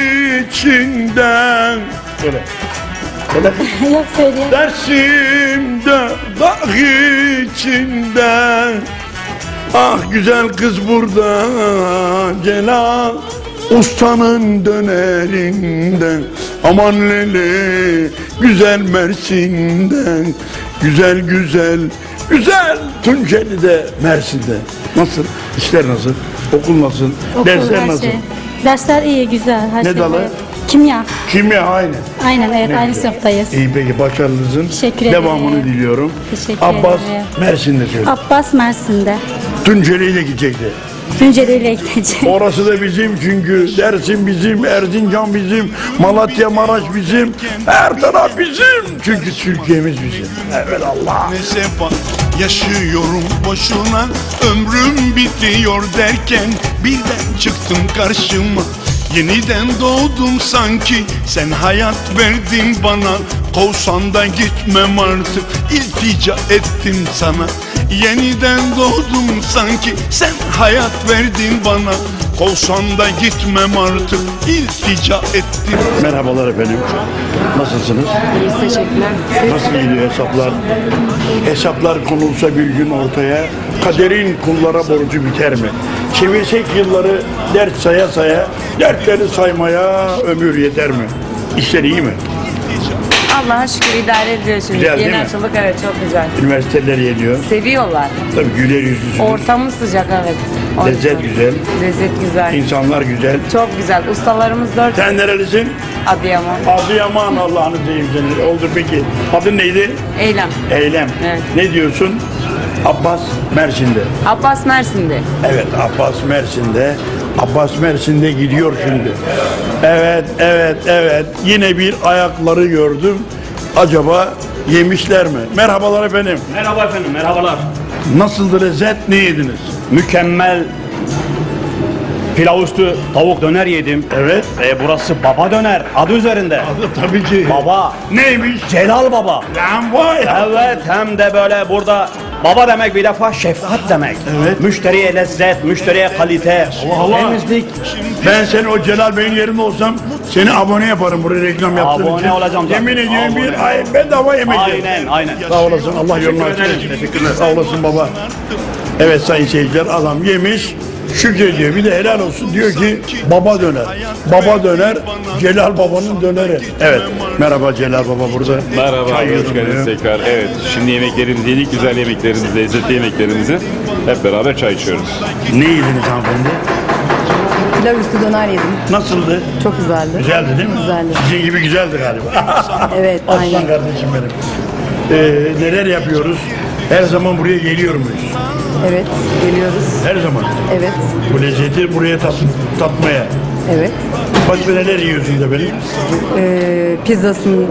içinden. Öyle. Yok söyleyeyim. Dersim'de dağ içinden. Ah güzel kız burada Celal Ustanın dönerinden. Aman lele güzel Mersin'den. Güzel Tunceli'de Mersin'de. Nasıl? İşler nasıl? Okul nasıl? Okul, Dersler her nasıl? şey. Dersler iyi, güzel. Her Ne şey dalı? var. Kimya. Kimya aynı. Aynen evet, Ne aynı güzel. sınıftayız. İyi peki başarınızın Teşekkür ederim. devamını diliyorum. Teşekkür Abbas ederim. Mersin'de söyle. Abbas Mersin'de. Tunceli ile gidecekti. Tunceli ile gideceğim. Orası da bizim çünkü. Dersim bizim, Erzincan bizim, Malatya, Maraş bizim. Her taraf bizim. Çünkü Türkiye'miz bizim. Evet Allah. Ne sefa yaşıyorum boşuna, ömrüm bitiyor derken birden çıktın karşıma. Yeniden doğdum sanki, sen hayat verdin bana. Kovsan da gitmem artık, iltica ettim sana. Yeniden doğdum sanki, sen hayat verdin bana. Kovsan da gitmem artık, iltica ettim. Merhabalar efendim. Nasılsınız? İyiyiz, teşekkürler. Nasıl gidiyor hesaplar? Hesaplar konulsa bir gün ortaya, kaderin kullara borcu biter mi? Çevirsek yılları dert saya saya, dertleri saymaya ömür yeter mi? İşler iyi mi? Allah'a şükür idare ediyor şimdi. Güzel, değil Yeni mi? açıldık, evet, çok güzel. Üniversiteler geliyor. Seviyorlar. Tabii güler yüzlüsünüz. Ortamı sıcak, evet. Onun Lezzet için. güzel. Lezzet güzel. İnsanlar güzel. Çok güzel. Ustalarımız 4. Sen nerelisin? Adıyaman. Adıyaman, Allah'ını seveyim seni. Oldu peki. Adın neydi? Eylem. Eylem. Evet. Ne diyorsun? Abbas Mersin'de. Abbas Mersin'de. Evet, Abbas Mersin'de. Abbas Mersin'de gidiyor şimdi. Evet. Yine bir ayakları gördüm. Acaba yemişler mi? Merhabalar efendim. Merhaba efendim, merhabalar. Nasıldı lezzet? Ne yediniz? Mükemmel pilav üstü tavuk döner yedim. Evet. Burası Baba Döner, adı üzerinde. Adı tabii ki. Baba. Neymiş? Celal Baba. Lan vay. Evet, hem de böyle burada baba demek bir defa şefkat demek. Evet. Müşteriye lezzet, müşteriye kalite, temizlik. Ben seni o Celal Bey'in yerinde olsam seni abone yaparım buraya reklam yaptığın için. Abone olacağım zaten. Yemin ediyorum Abone. bir ay bedava yemek yerim. Aynen. Sağ olasın, Allah yolunu açık etsin. Teşekkürler. Sağ olasın baba. Evet sayın seyirciler, adam yemiş şükrediyor. Bir de helal olsun diyor ki baba döner. Baba döner, Celal Baba'nın döneri. Evet, merhaba Celal Baba burada. Merhaba, Çay hoş geldiniz yudumluyor. tekrar. Evet, şimdi yemeklerimizi yedik, güzel yemeklerimizi, lezzetli yemeklerimizi hep beraber çay içiyoruz. Ne yediniz hanımefendi? Pilav üstü döner yedim. Nasıldı? Çok güzeldi. Güzeldi değil mi? Güzeldi. Sizin gibi güzeldi galiba. Evet, Aslan aynen. kardeşim benim. Neler yapıyoruz? Her zaman buraya geliyor muyuz? Evet, geliyoruz. Her zaman. Evet, Bu lezzeti buraya tatmaya. evet. Başka neler yiyorsunuz efendim? Pizzasını,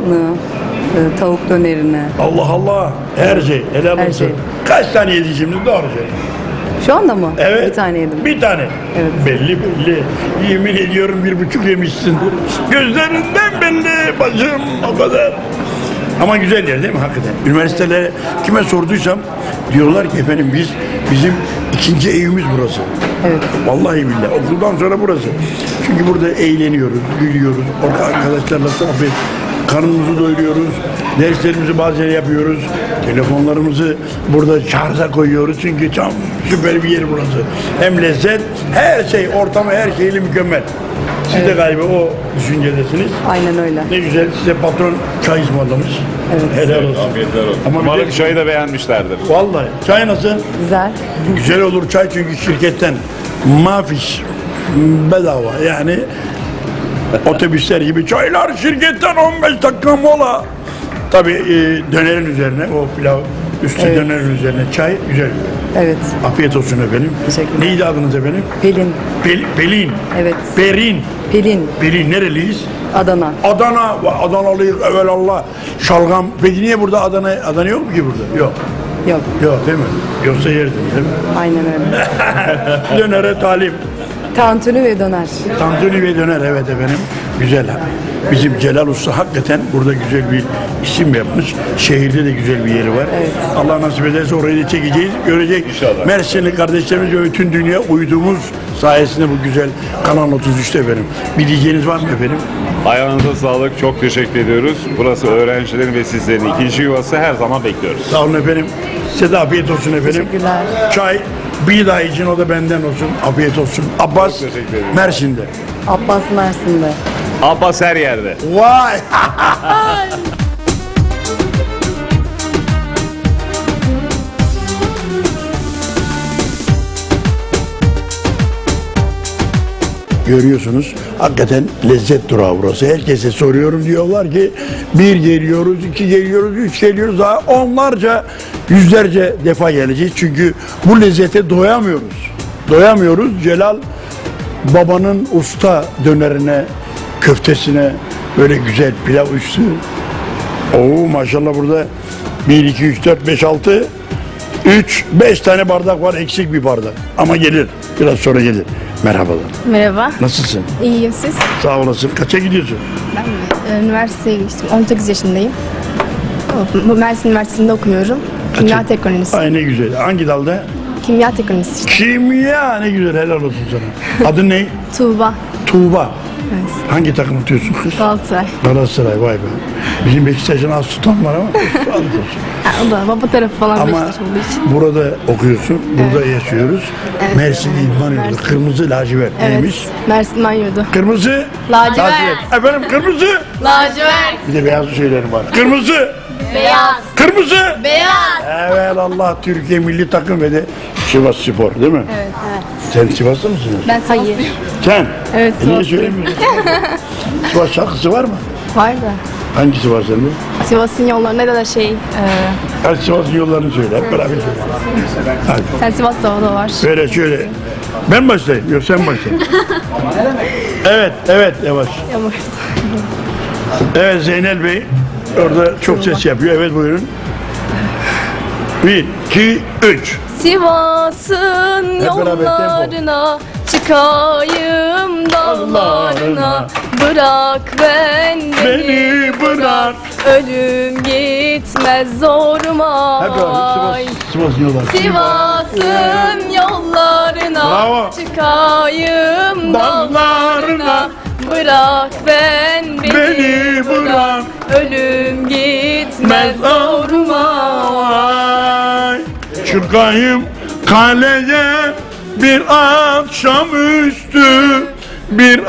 tavuk dönerini. Allah Allah. Her şey. Helal Her olsun. şey. Kaç tane yedin şimdi? Doğru söyle. Şu anda mı? Evet. Bir tane yedim. Bir tane. Evet. Belli belli. Yemin ediyorum 1,5 yemişsindir. Gözlerinden belli bacım o kadar. Ama güzel yer değil mi hakikaten? Üniversitelere kime sorduysam diyorlar ki efendim bizim ikinci evimiz burası. Evet. Vallahi billahi okuldan sonra burası. Çünkü burada eğleniyoruz, gülüyoruz, arkadaşlarla sohbet, karnımızı doyuruyoruz, derslerimizi bazen yapıyoruz, telefonlarımızı burada şarja koyuyoruz çünkü tam süper bir yer burası. Hem lezzet, her şey, ortamı her şeyle mükemmel. Siz de galiba o düşüncedesiniz. Aynen öyle. Ne güzel size patron çay ısmarlamış. Evet. Helal olsun. Afiyetler olsun. Ama Umarım bir de- çayı da beğenmişlerdir. Vallahi çay nasıl? Güzel. Güzel olur çay çünkü şirketten mafiş bedava yani otobüsler gibi çaylar şirketten 15 dakika mola. Tabii dönerin üzerine o pilav üstü Evet. dönerin üzerine çay güzel. Evet. Afiyet olsun efendim. Teşekkürler. Neydi adınız efendim? Pelin. Pelin. Evet. Perin. Pelin. Pelin nereliyiz? Adana. Adana. Adanalıyız evelallah. Şalgam. Peki niye burada Adana yok mu ki burada? Yok. Yok. Yok değil mi? Yoksa yerdiniz değil mi? Aynen öyle. Dönere talim. Tantuni ve döner. Tantuni ve döner evet efendim. Güzel. Bizim Celal Usta hakikaten burada güzel bir isim yapmış. Şehirde de güzel bir yeri var. Evet. Allah nasip ederse orayı da çekeceğiz, görecek. İnşallah. Mersinli kardeşlerimiz ve bütün dünya uyduğumuz sayesinde bu güzel Kanal 33'te efendim. Bir diyeceğiniz var mı efendim? Ayağınıza sağlık, çok teşekkür ediyoruz. Burası öğrencilerin ve sizlerin ikinci yuvası, her zaman bekliyoruz. Sağ olun efendim. Size de afiyet olsun efendim. Teşekkürler. Çay bir daha için o da benden olsun. Afiyet olsun. Abbas Çok teşekkür ederim. Mersin'de. Abbas Mersin'de. Abbas her yerde. Vay! Görüyorsunuz hakikaten lezzet durağı burası. Herkese soruyorum diyorlar ki bir geliyoruz, iki geliyoruz, üç geliyoruz daha onlarca, yüzlerce defa geleceğiz. Çünkü bu lezzete doyamıyoruz. Doyamıyoruz. Celal Baba'nın usta dönerine, köftesine böyle güzel pilav üstü. Oo maşallah burada 1, 2, 3, 4, 5, 6, 3, 5 tane bardak var eksik bir bardak. Ama gelir. Biraz sonra gelir. Merhabalar. Merhaba. Nasılsın? İyiyim siz? Sağ olasın. Kaça gidiyorsun? Ben mi? Üniversiteye geçtim. 18 yaşındayım. Bu Mersin Üniversitesi'nde okuyorum. Kimya teknolojisi. Ay ne güzel. Hangi dalda? Kimya teknolojisi işte. Kimya ne güzel. Helal olsun sana. Adın ne? Tuğba. Tuğba. Evet. Hangi takım tutuyorsun kız? Galatasaray. Galatasaray vay be. Bizim Beşiktaş'ın az tutan var ama sağlık olsun. Ha, o da baba tarafı falan Ama Beşiktaş olduğu için. burada okuyorsun, burada yaşıyoruz. Evet. Mersin İdman Yurdu. Mersin. Kırmızı lacivert. Evet. Neymiş? Mersin Manyo'du. Kırmızı Lacivert. Efendim kırmızı. Lacivert. Bir de beyaz şeylerim var. Kırmızı. Beyaz. Kırmızı. Beyaz. Evet Allah Türkiye milli takım ve de Sivas Spor değil mi? Evet. Sen Sivaslı mısın? Ben hayır. Sen? Evet, Niye Sivaslıyım. söylemiyorsun? Sivas şarkısı var mı? Var da. Hangisi var sende? Sivas'ın yollarında da Hadi Sivas'ın yollarını söyle. Hep beraber söyle. Hadi. sen Sivas'ta o da var. Şöyle. Ben başlayayım. Yok sen başla. Evet yavaş. Yavaş. Evet Zeynel Bey orada çok ses yapıyor. Evet buyurun. 1, 2, 3. Sivas'ın yollarına çıkayım dağlarına. Bırak beni bırak. Ölüm gitmez zoruma. Hep beraber Sivas'ın yolları. Sivas'ın yollarına Bravo. çıkayım dağlarına. Bırak beni bırak. Ölüm gitmez zoruma. Çıkayım kaleye bir akşamüstü, bir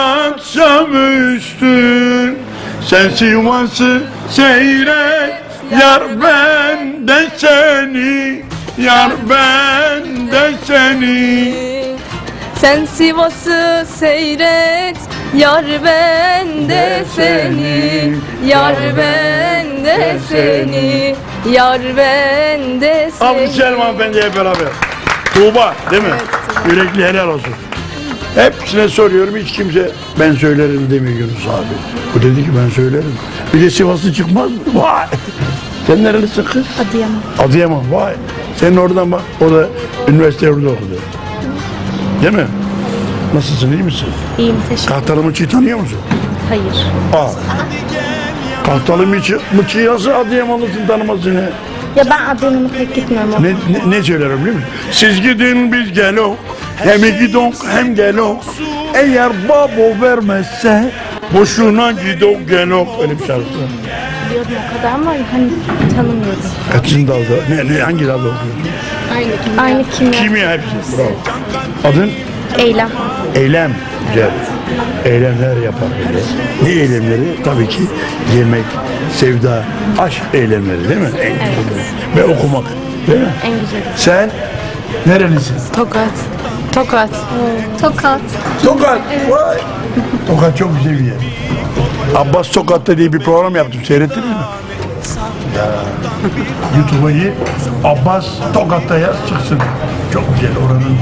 akşamüstü. Sen Sivas'ı seyret, yar ben de seni, yar ben de seni. Sen Sivas'ı seyret, yar ben de seni, yar ben de seni, yar ben de seni. Alkışlayalım hanımefendiye beraber. Tuğba değil mi? Yürekli helal olsun. Hepsine soruyorum, hiç kimse ben söylerim demiyor Yunus abi. Bu dedi ki ben söylerim. Bir de Sivaslı çıkmaz mı? Vay! Sen nerelisin kız? Adıyaman. Adıyaman, vay! Senin oradan bak, o da üniversite orada okudu. Değil mi? Nasılsın, iyi misin? İyiyim, teşekkür ederim. Kahtalı Mıçı'yı tanıyor musun? Hayır. Aa! Kahtalı Mıçı'yı nasıl Adıyamanlısın tanımazsın ya? Ya ben Adıyaman'a pek gitmiyorum. Ne söylerim biliyor musun? Siz gidin biz gelo, hem gidon hem gelo. Eğer babo vermezse boşuna gidon gelo. Öyle bir şarkı. Biliyordum o kadar ama hani tanımıyordum. Kaçıncı dalda? Hangi dalda okuyorsun? Aynı kimya. Kimya hepsi. Bravo. Adın? Eylem. Eylem. Güzel. Eylemler yapar böyle. Ne eylemleri? Tabii ki yemek, sevda, aşk eylemleri değil mi? En güzeli. Ve okumak. Değil mi? En güzeli. Sen nerelisin? Tokat. Tokat. Tokat. Tokat. Vay. Tokat çok güzel bir yer. Abbas Tokat'ta diye bir program yaptım. Seyrettiniz mi? Ya. YouTube'a gir. Abbas Tokat'ta yaz çıksın. Çok güzel oranın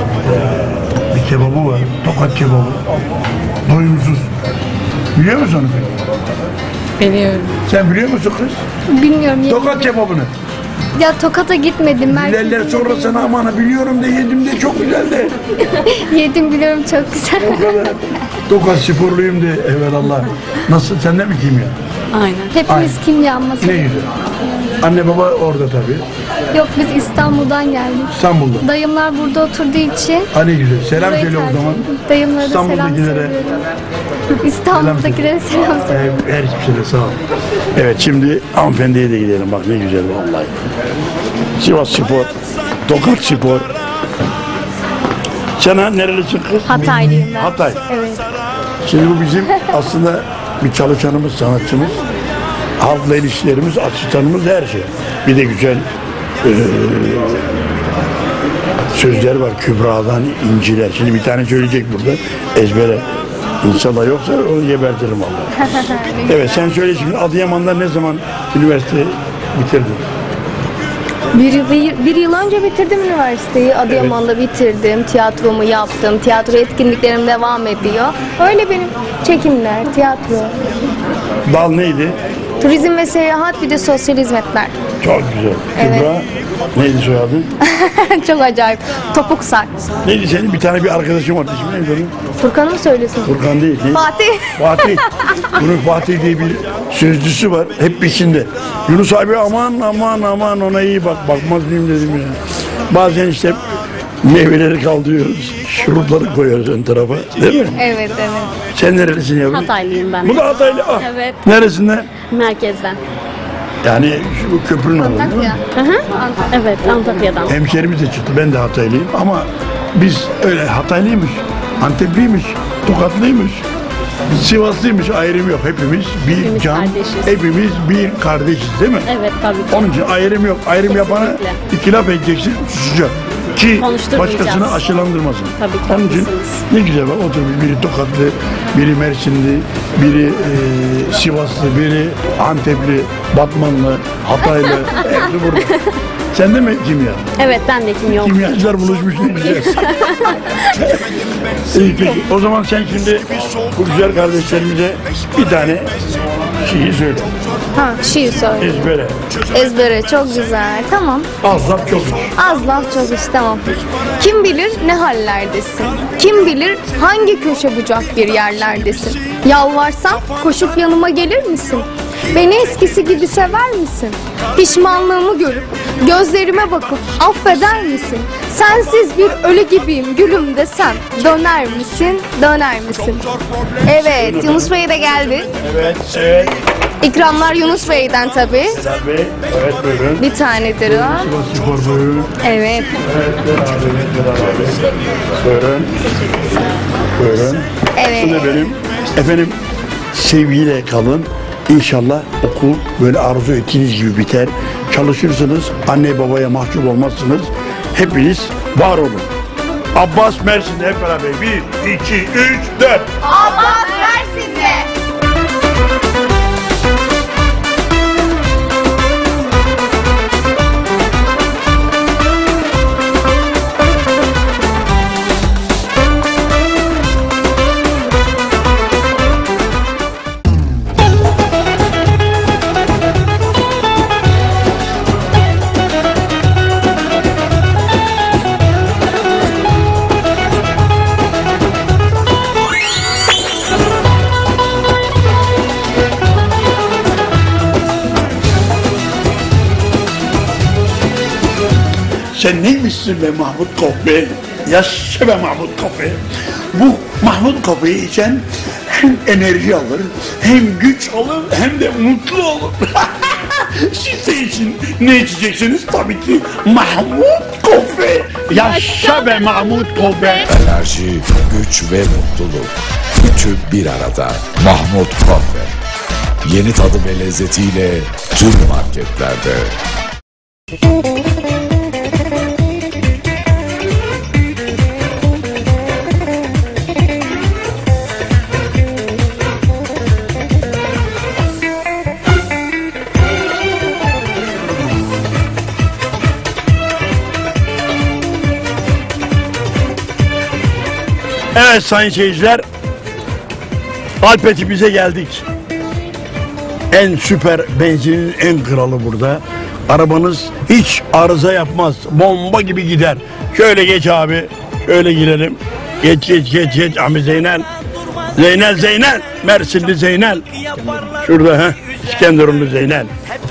bir kebabı var. Tokat kebabı. Doyumsuz. Biliyor musun onu? Biliyorum. Sen biliyor musun kız? Bilmiyorum. Tokat kebabını. Ya Tokat'a gitmedim. Bilerler sonra sana aman biliyorum de yedim de çok güzel de. Yedim biliyorum çok güzel. O kadar. Tokat sporluyum de evvelallah. Nasıl sende mi kimya? Aynen. Hepimiz Aynen. kimya ama. Ne güzel. Anne baba orada tabii. Yok biz İstanbul'dan geldik. İstanbul'da. Dayımlar burada oturduğu için. Ne güzel. Selam burayı söyle o tercih zaman. ettim. Dayımlara da selam İstanbul'dakilere. söylüyorum. İstanbul'dakilere selam söylüyorum. Her kimse de sağ ol. Evet şimdi hanımefendiye de gidelim. Bak ne güzel vallahi. Sivas Spor, Tokat Spor. Sen nerelisin kız? Hataylıyım ben. Hatay. Evet. Şimdi bu bizim aslında bir çalışanımız, sanatçımız. Halkla ilişkilerimiz, asistanımız, her şey. Bir de güzel sözler var Kübra'dan inciler. Şimdi bir tane söyleyecek burada ezbere. İnşallah yoksa onu gebertirim vallahi. Evet sen söyle şimdi Adıyaman'da ne zaman üniversite bitirdin? Bir yıl önce bitirdim üniversiteyi. Adıyaman'da bitirdim. Tiyatromu yaptım. Tiyatro etkinliklerim devam ediyor. Öyle benim çekimler, tiyatro. Dal neydi? Turizm ve seyahat bir de sosyal hizmetler. Çok güzel. Evet. Kübra neydi soyadın? Çok acayip. Topuksak. Neydi senin bir tane bir arkadaşın vardı. İsmi neydi onun? Furkan'ı mı söylüyorsun? Furkan değil. Fatih. Fatih. Bunun Fatih diye bir sözcüsü var. Hep peşinde. Yunus abi aman ona iyi bak. Bakmaz mıyım dedim ya. Bazen işte meyveleri kaldırıyoruz. Şurupları koyuyoruz ön tarafa. Değil mi? Evet. Sen nerelisin yavrum? Hataylıyım ben. Bu da Hataylı. Ah. Evet. Neresinden? Merkezden. Yani şu köprünün orada değil mi? Evet, Antakya'dan. Hemşerimiz de çıktı. Ben de Hataylıyım ama biz öyle Hataylıymış, Antepliymiş, Tokatlıymış, Sivaslıymış ayrım yok. Hepimiz bir Hepimiz can, kardeşiz. hepimiz bir kardeşiz değil mi? Evet, tabii ki. Onun için ayrım yok. Ayrım yapana Kesinlikle. iki laf edeceksin, susacak. Ki Konuşturmayacağız. başkasını aşılandırmasın. Tabii ki, Onun için haklısınız. ne güzel bak oturuyor. Biri Tokatlı, biri Mersinli, biri Sivaslı, biri Antepli, Batmanlı, Hataylı. Hepsi burada. Sen de mi kimya? Evet, ben de kimya okudum. Kimyacılar buluşmuş ne güzel. İyi peki. O zaman sen şimdi bu güzel kardeşlerimize bir tane şiir söyle. Ha, şiir söyle. Ezbere. Ezbere çok güzel. Tamam. Az laf çok iş. Az laf çok iş tamam. Kim bilir ne hallerdesin? Kim bilir hangi köşe bucak bir yerlerdesin? Yalvarsam koşup yanıma gelir misin? Beni eskisi gibi sever misin? Pişmanlığımı görüp gözlerime bakıp affeder misin? Sensiz bir ölü gibiyim gülüm desem döner misin, döner misin? Evet, Yunus Bey de geldi. Evet. İkramlar Yunus Bey'den tabii. Sedat Bey, evet buyurun. Bir tanedir o. Sivas Spor buyurun. Evet. Evet, buyurun. Buyurun. Evet. Bu da benim. Efendim, sevgiyle kalın. İnşallah okul böyle arzu ettiğiniz gibi biter. Çalışırsınız, anne babaya mahcup olmazsınız. Hepiniz var olun. Abbas Mersin'de hep beraber. 1, 2, 3, 4. Abbas Mersin'de. Sen neymişsin be Mahmut Kahve? Yaşa be Mahmut Kahve. Bu Mahmut Kahve'yi içen hem enerji alır, hem güç alır, hem de mutlu olur. Siz de için ne içeceksiniz? Tabii ki Mahmut Kahve. Yaşa be Mahmut Kahve. Enerji, güç ve mutluluk. Üçü bir arada. Mahmut Kahve. Yeni tadı ve lezzetiyle tüm marketlerde. Evet sayın seyirciler, Alpeti bize geldik. En süper benzinin en kralı burada. Arabanız hiç arıza yapmaz. Bomba gibi gider. Şöyle geç abi. Şöyle girelim. Geç. Ahmet Zeynel. Zeynel. Mersinli Zeynel. Şurada ha. İskenderunlu Zeynel.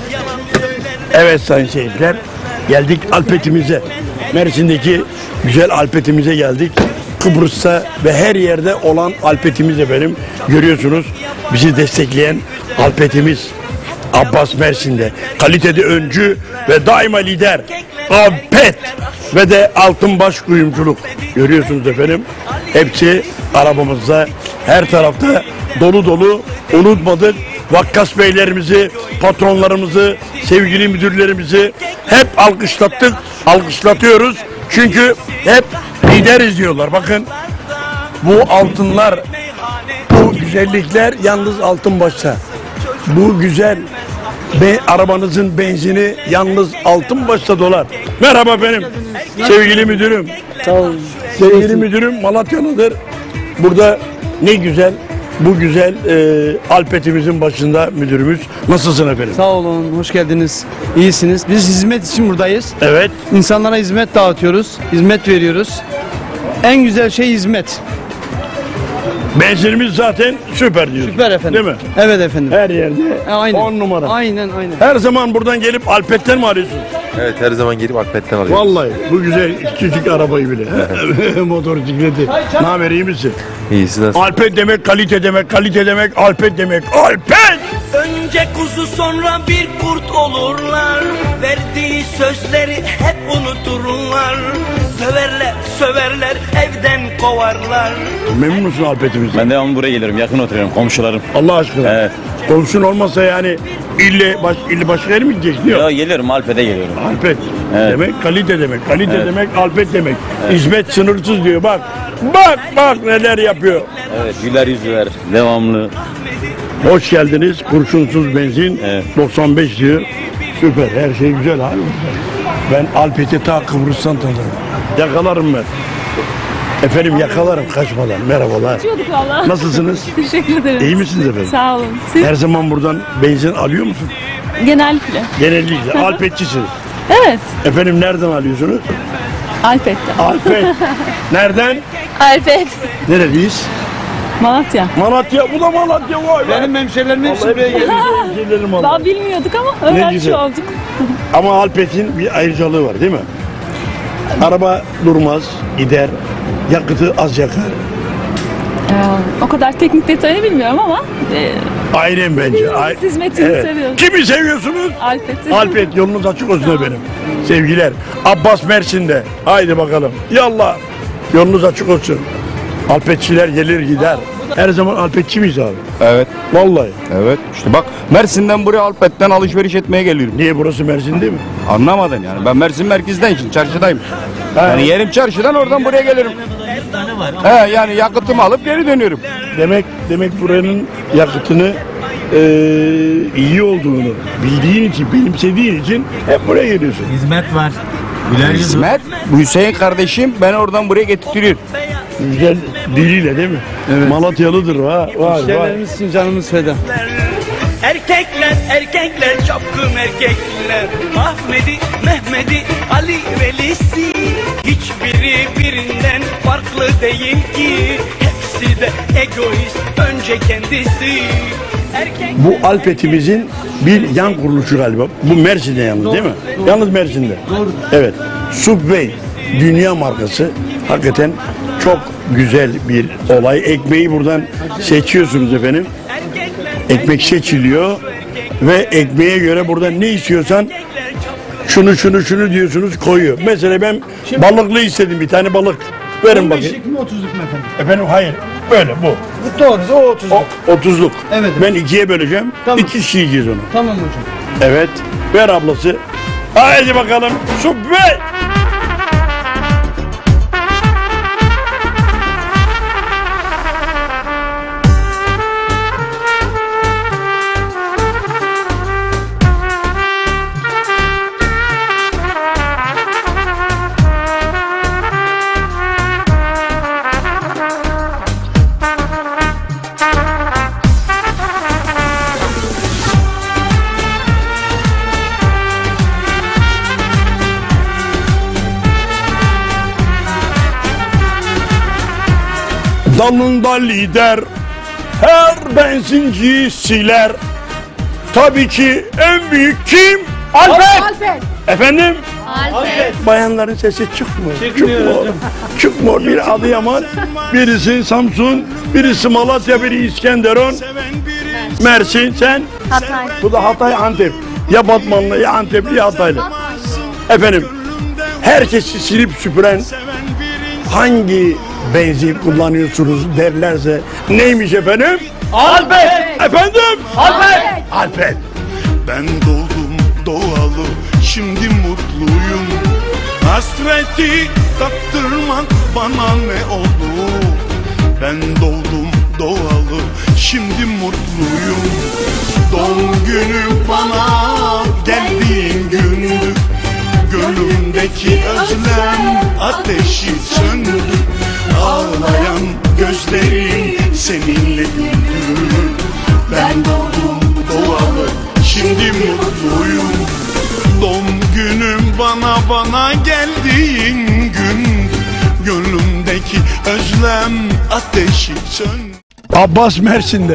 Evet sayın seyirciler. Geldik Alpetimize. Mersin'deki güzel Alpetimize geldik. Kıbrıs'ta ve her yerde olan Alpetimiz efendim. Görüyorsunuz bizi destekleyen Alpetimiz Abbas Mersin'de. Kalitede öncü ve daima lider Alpet ve de Altınbaş Kuyumculuk. Görüyorsunuz efendim. Hepsi arabamızda, her tarafta dolu. Unutmadık Vakkas beylerimizi, patronlarımızı, sevgili müdürlerimizi hep alkışlattık, alkışlatıyoruz. Çünkü hep lideriz diyorlar. Bakın bu altınlar, bu güzellikler yalnız Altınbaş'ta. Bu güzel arabanızın benzini yalnız Altınbaş'ta dolar. Merhaba efendim. Sevgili müdürüm. Sağ olun. Sevgili müdürüm Malatyalıdır. Burada ne güzel, bu güzel Alpetimizin başında müdürümüz. Nasılsın efendim? Sağ olun, hoş geldiniz. İyisiniz. Biz hizmet için buradayız. Evet. İnsanlara hizmet dağıtıyoruz, hizmet veriyoruz. En güzel şey hizmet. Benzinimiz zaten süper diyorsun. Süper efendim. Değil mi? Evet efendim. Her yerde Aynen. 10 numara. Aynen. Her zaman buradan gelip Alpet'ten mi arıyorsun? Evet, her zaman gelip Alpet'ten alıyoruz. Vallahi bu güzel küçük arabayı bile. Motosikleti. Ne haber, iyi misin? İyisi nasıl? Alpet demek kalite demek, kalite demek Alpet demek. Alpet! Önce kuzu sonra bir kurt olurlar. Verdiği sözleri hep unuturlar. Döverler, söverler, evden kovarlar. Memnun musun Alpet'imizden? Ben devamlı buraya gelirim, yakın oturuyorum, komşularım. Allah aşkına. Evet. Komşun olmasa yani illi başka yere mi gideceksin? Yok. Ya geliyorum, Alpet'e geliyorum. Alpet Evet. demek kalite demek. Kalite Evet. demek Alpet demek. Evet. Hizmet sınırsız diyor bak. Bak neler yapıyor. Evet, güler yüzlüler, devamlı. Hoş geldiniz. Kurşunsuz benzin. Evet. 95 diyor. Süper. Her şey güzel abi. Ben Alpet'i ta Kıbrıs'tan tanırım. Yakalarım ben. Efendim yakalarım kaçmadan. Merhabalar. Kaçıyorduk valla. Nasılsınız? Teşekkür ederim. İyi misiniz efendim? Sağ olun. Siz? Her zaman buradan benzin alıyor musun? Genellikle. Genellikle. Alpetçisiniz. Evet. Efendim nereden alıyorsunuz? Alpet'ten. Alpet. Nereden? Alpet. Nereliyiz? Malatya. Malatya. Bu da Malatya. Vay be. Benim hemşerilerim hepsi Vallahi buraya geldi. hemşerilerim vallahi. Daha bilmiyorduk ama Ne öğrenmiş güzel. olduk. Ama Alpet'in bir ayrıcalığı var değil mi? Araba durmaz, gider, yakıtı az yakar. O kadar teknik detayını bilmiyorum ama Aynen bence. Hizmetini seviyorum. Kimi seviyorsunuz? Alpet'i. Alpet, yolunuz açık olsun efendim. Sevgiler. Abbas Mersin'de. Haydi bakalım. Yallah. Yolunuz açık olsun. Alpetçiler gelir gider. Her zaman Alpetçi miyiz abi? Evet. Vallahi. Evet. İşte bak, Mersin'den buraya Alpet'ten alışveriş etmeye geliyorum. Niye, burası Mersin değil mi? Anlamadın yani. Ben Mersin merkezden için çarşıdayım. Yani yerim çarşıdan, oradan buraya gelirim. He, yani yakıtımı alıp geri dönüyorum. Demek buranın yakıtını iyi olduğunu bildiğin için, benimsediğin için hep buraya geliyorsun. Hizmet var. Hizmet. Bu Hüseyin kardeşim beni oradan buraya getirtiyor. Güzel diliyle değil mi? Evet. Malatyalıdır ha. Müşterilerimiz için canımız feda. Erkekler çapkın erkekler. Ahmet'i, Mehmet'i, Ali Velisi. Hiçbiri birinden farklı değil ki. Hepsi de egoist, önce kendisi. Bu Alpet'imizin bir yan kuruluşu galiba. Bu Mersin'de yalnız değil mi? Doğru. Yalnız Mersin'de. Doğru. Evet. Subway dünya markası. Hakikaten çok güzel bir olay. Ekmeği buradan seçiyorsunuz efendim. Ekmek seçiliyor ve ekmeğe göre buradan ne istiyorsan şunu diyorsunuz, koyuyor. Mesela ben balıklı istedim, bir tane balık. Verin bakayım. 15'lik mi 30'luk mu efendim? Efendim hayır. Böyle bu. Doğru, o 30'luk. 30'luk. Evet. Ben ikiye böleceğim. Tamam. 2 kişi yiyeceğiz onu. Tamam hocam. Evet. Ver ablası. Haydi bakalım. Subway. Dalında lider, her benzinci siler. Tabii ki en büyük kim? Alpet. Efendim? Alpet. Bayanların sesi çıkmıyor. Çıkmıyor hocam. Çıkmıyor. Biri Adıyaman, birisi Samsun, birisi Malatya, biri İskenderun, Mersin, sen? Hatay. Bu da Hatay, Antep. Ya Batmanlı, ya Antepli, ya Hataylı. Efendim, herkesi silip süpüren hangi benzin kullanıyorsunuz derlerse neymiş efendim? Alpet. Efendim? Alpet. Alpet. Ben doğdum doğalı, şimdi mutluyum. Hasreti tattırmak bana ne oldu? Ben doğdum doğalı, şimdi mutluyum. Doğum günü bana geldiğin gündü. Gönlümdeki özlem ateşi söndü. Ağlayan gözlerim seninle güldü. Ben doğdum doğalı, şimdi mutluyum. Doğum günüm bana geldiğin gün. Gönlümdeki özlem ateşi söndü. Abbas Mersin'de.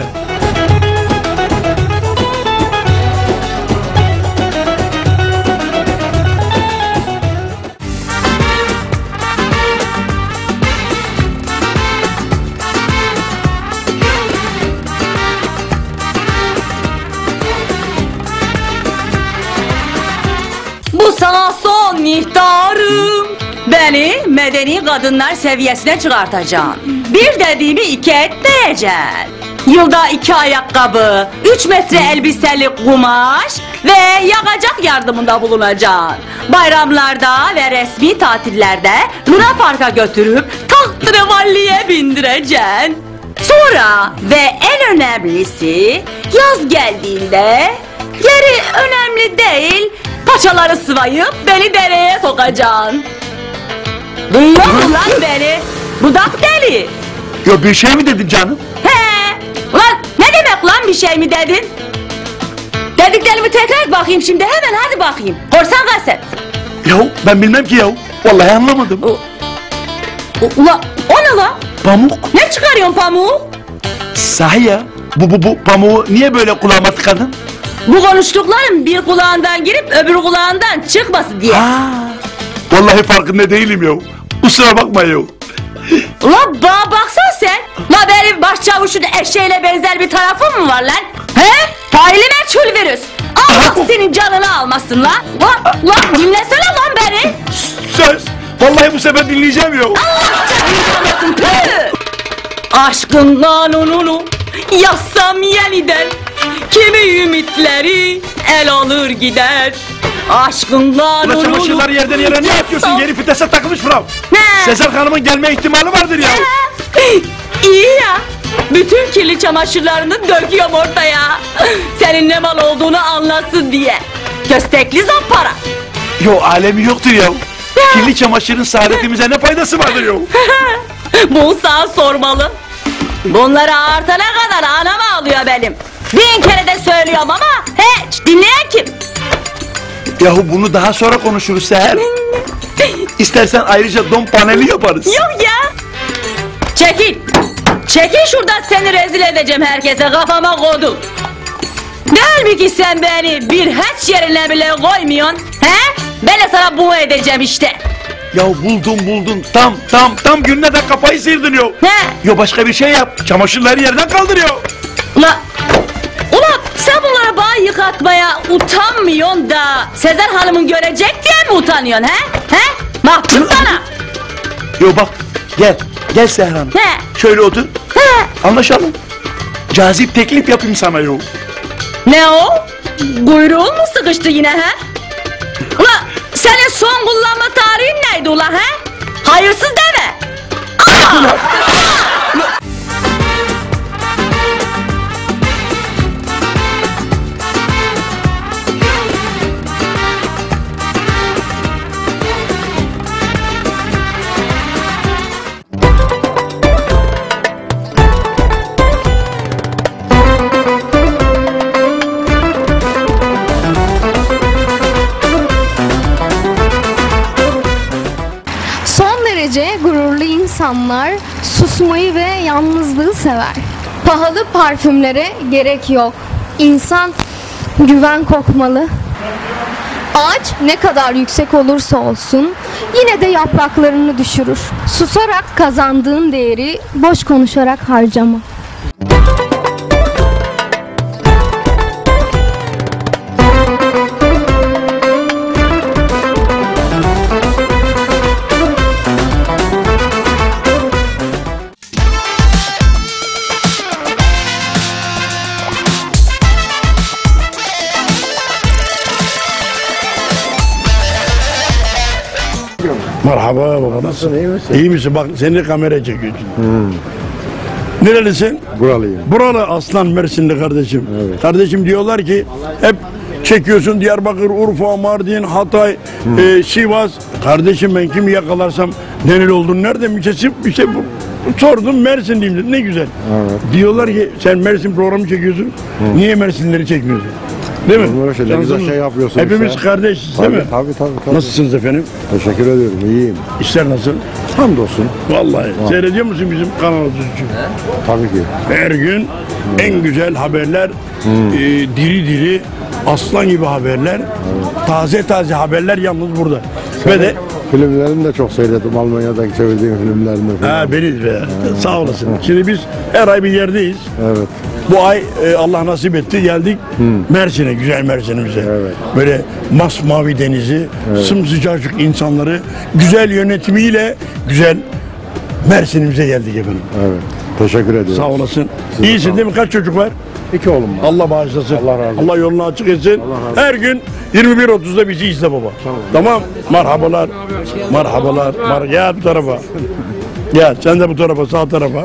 Bu sana son ihtarım. Beni medeni kadınlar seviyesine çıkartacaksın. Bir dediğimi iki etmeyeceksin. Yılda 2 ayakkabı, 3 metre elbiseli kumaş ve yakacak yardımında bulunacaksın. Bayramlarda ve resmi tatillerde Luna Park'a götürüp taht-ı-revalliye bindireceksin. Sonra ve en önemlisi yaz geldiğinde yeri önemli değil, paçaları sıvayıp beni dereye sokacaksın. Duyuyor musun lan beni? Budak deli. Ya bir şey mi dedim canım? He! Ulan ne demek lan bir şey mi dedin? Dediklerimi tekrar et bakayım şimdi, hemen hadi bakayım. Korsan kaset. Ya ben bilmem ki ya. Vallahi anlamadım. Ulan o ne lan? Pamuk. Ne çıkarıyorsun pamuğu? Sahi ya. Bu pamuğu niye böyle kulağıma tıkadın? Bu konuştuklarım bir kulağından girip öbür kulağından çıkmasın diye. Vallahi farkında değilim ya. Kusura bakma ya. Ulan bana baksan sen. La benim başçavuşun eşeğine benzer bir tarafım mı var lan? He? Faili meçhul virüs. Allah senin canını almasın lan. Lan dinlesene lan beni. Söz. Vallahi bu sefer dinleyeceğim ya. Allah canını almasın. Püh! Aşkınla nununu yazsam yeniden. Kimi ümitleri el alır gider. Aşkınla Ulan nununu çamaşırları yerden yere niye atıyorsun? Geri vitese takılmış Fırav. Sezer Hanım'ın gelme ihtimali vardır ya. İyi ya. Bütün kirli çamaşırlarını döküyorum ortaya. Senin ne mal olduğunu anlasın diye. Köstekli zampara. Yo alemi yoktur ya. Kirli çamaşırın saadetimize ne faydası vardır ya? Bu sana sormalı. Bunları artana kadar anam ağlıyor benim. 1000 kere de söylüyorum ama hiç dinleyen kim? Yahu bunu daha sonra konuşuruz Seher. İstersen ayrıca don paneli yaparız. Yok ya. Çekil. Çekil şuradan, seni rezil edeceğim herkese, kafama kodum. Değil mi ki sen beni bir hiç yerine bile koymuyorsun? He? Ben de sana bu edeceğim işte. Ya buldun. Tam gününe de kafayı sıyırdın yo. He? Yo başka bir şey yap. Çamaşırları yerden kaldır yo. Ulan sen bunları bana yıkatmaya utanmıyorsun da Sezer Hanım'ın görecek diye mi utanıyorsun he? He? Mahkum sana. Yo bak gel Seher Hanım. He? Şöyle otur. He? Anlaşalım. Cazip teklif yapayım sana yo. Ne o? Kuyruğun mu sıkıştı yine he? Ulan senin son kullanma tarihin neydi ulan he? Hayırsız deme. Aa! Gururlu insanlar susmayı ve yalnızlığı sever. Pahalı parfümlere gerek yok. İnsan güven kokmalı. Ağaç ne kadar yüksek olursa olsun yine de yapraklarını düşürür. Susarak kazandığın değeri boş konuşarak harcama. Merhaba baba, nasılsın, iyi misin? İyi misin? Bak seni kameraya çekiyorsun. Nerelisin? Buralıyım. Buralı, aslan Mersinli kardeşim. Evet. Kardeşim diyorlar ki hep çekiyorsun Diyarbakır, Urfa, Mardin, Hatay, Sivas. Kardeşim ben kimi yakalarsam nereli olduğunu nereden bir şey sordum, Mersin diyeyim dedim, ne güzel. Evet. Diyorlar ki sen Mersin programı çekiyorsun, niye Mersinleri çekmiyorsun? Değil mi? Ne güzel şey yapıyorsun. Hepimiz işte. kardeşiz değil mi? Tabii. Nasılsınız efendim? Teşekkür ediyorum, iyiyim. İşler nasıl? Hamdolsun. Vallahi. Seyrediyor musun bizim Kanal 33'ü? Tabii ki. Her gün en güzel haberler, diri diri, aslan gibi haberler, taze haberler yalnız burada. Ve de filmlerini de çok seyrettim, Almanya'daki çevirdiğim filmlerini falan. Ha beni be. Sağ olasın. Şimdi biz her ay bir yerdeyiz. Evet. Bu ay Allah nasip etti, geldik Mersin'e, güzel Mersin'imize. Evet. Böyle masmavi denizi, sımsıcacık insanları, güzel yönetimiyle güzel Mersin'imize geldik efendim. Evet. Teşekkür ediyorum. Sağ olasın. İyisin değil mi? Kaç çocuk var? 2 oğlum var. Allah bağışlasın. Allah razı olsun. Allah yolunu açık etsin. Her gün 21.30'da bizi izle baba. Tamam. Merhabalar. Gel bu tarafa. Gel sen de bu tarafa, sağ tarafa.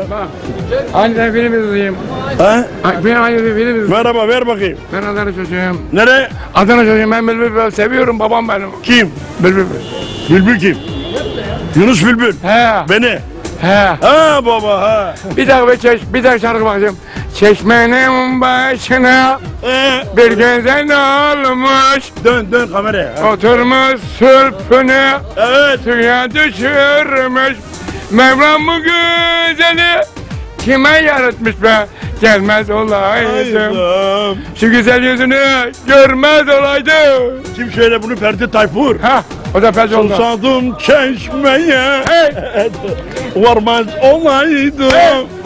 Anne film izleyeyim. Ha? Ben aynı film izleyeyim. Merhaba, ver bakayım. Ben Adana çocuğuyum. Nereye? Adana çocuğuyum. Ben Bülbül seviyorum, babam benim. Kim? Bülbül. Bülbül kim? Yunus Bülbül. He. Beni. He. Ha baba ha. Bir dakika şarkı bakacağım. Çeşmenin başına bir güzel olmuş. Dön kameraya. Oturmuş sürpünü evet. Suya düşürmüş. Mevlam bu güzeli kime yaratmış be? Gelmez olaydım. Şu güzel yüzünü görmez olaydım. Kim söyle bunu? Ferdi Tayfur. Ha, o da Ferdi oldu. Susadım çeşmeye hey. varmaz olaydım. Hey.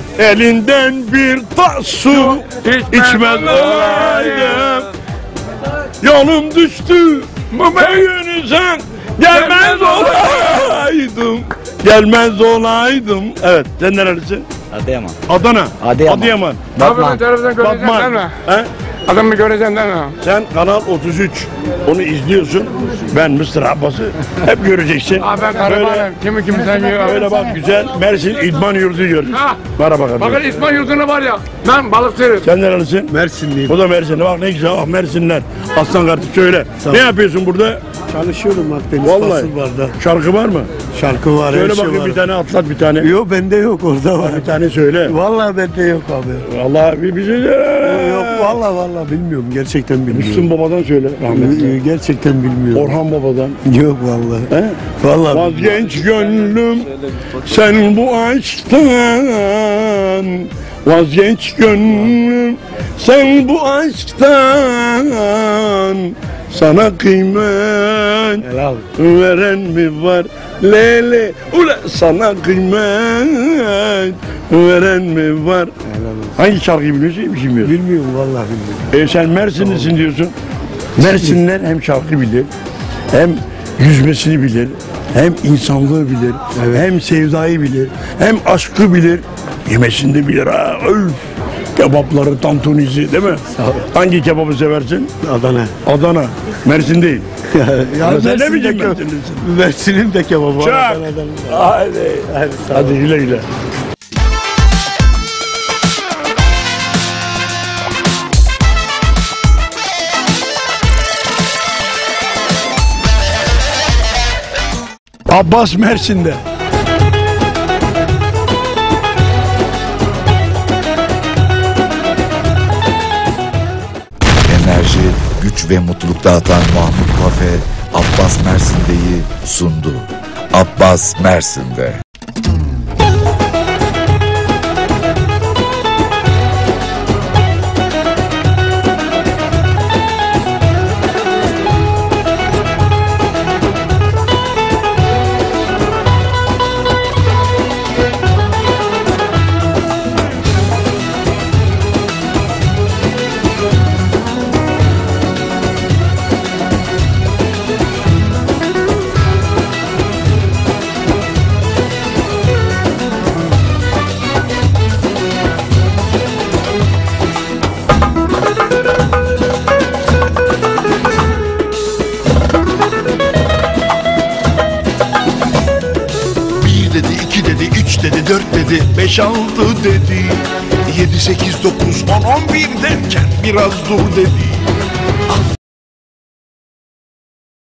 elinden bir tas su içmez olaydım. Yolum düştü köyünüze gelmez olaydım. Gelmez olaydım. Evet, sen nerelisin? Adıyaman. Adana. Adıyaman. Batman. Batman. He? Adamı göreceksin değil mi? Sen Kanal 33 onu izliyorsun. Ben Mr. Abbas'ı hep göreceksin. Abi ben garibanım. Kimi sen yiyor. Öyle bak güzel Mersin İdman Yurdu gör. Merhaba kardeşim. Bakın İsmail Yurdu'na var ya. Ben balıkçıyım. Sen nerelisin? Mersinliyim. O da Mersinli. Bak ne güzel. Ah Mersinler. Aslan kardeşim söyle. Ne yapıyorsun burada? Çalışıyorum Akdeniz Vallahi. Fasıl Bar'da. Şarkı var mı? Şarkı var, Söyle her şey bakayım var. bir tane atlat bir tane. Yok bende yok, orada var. Bir tane söyle. Vallahi bende yok abi. Vallahi bir şey Yok vallahi bilmiyorum. Gerçekten bilmiyorum. Müslüm Babadan söyle. Rahmetli. Gerçekten bilmiyorum. Orhan Babadan. Yok vallahi. He? Vallahi Vazgeç gönlüm sen bu aşktan. Vazgeç gönlüm sen bu aşktan. Sana kıymet veren mi var? Lele ula sana kıymet veren mi var? Hangi şarkıyı biliyorsun? Bir şey bilmiyorum. Bilmiyorum vallahi bilmiyorum. Sen Mersinlisin diyorsun. Mersinler hem şarkı bilir, hem yüzmesini bilir, hem insanlığı bilir, hem sevdayı bilir, hem aşkı bilir, yemesini de bilir ha. Öf. Kebapları, tantunisi değil mi? Hangi kebabı seversin? Adana. Adana. Mersin değil. Ya sen ne biçim Mersin'in de kebabı var. Çak. Hadi güle güle. Abbas Mersin'de. Enerji, güç ve mutluluk dağıtan Mahmut Kafe, Abbas Mersin'deyi sundu. Abbas Mersin'de. Dedi, 2 dedi, 3 dedi, 4 dedi, 5, 6 dedi, 7, 8, 9, 10, 11 derken biraz dur dedi.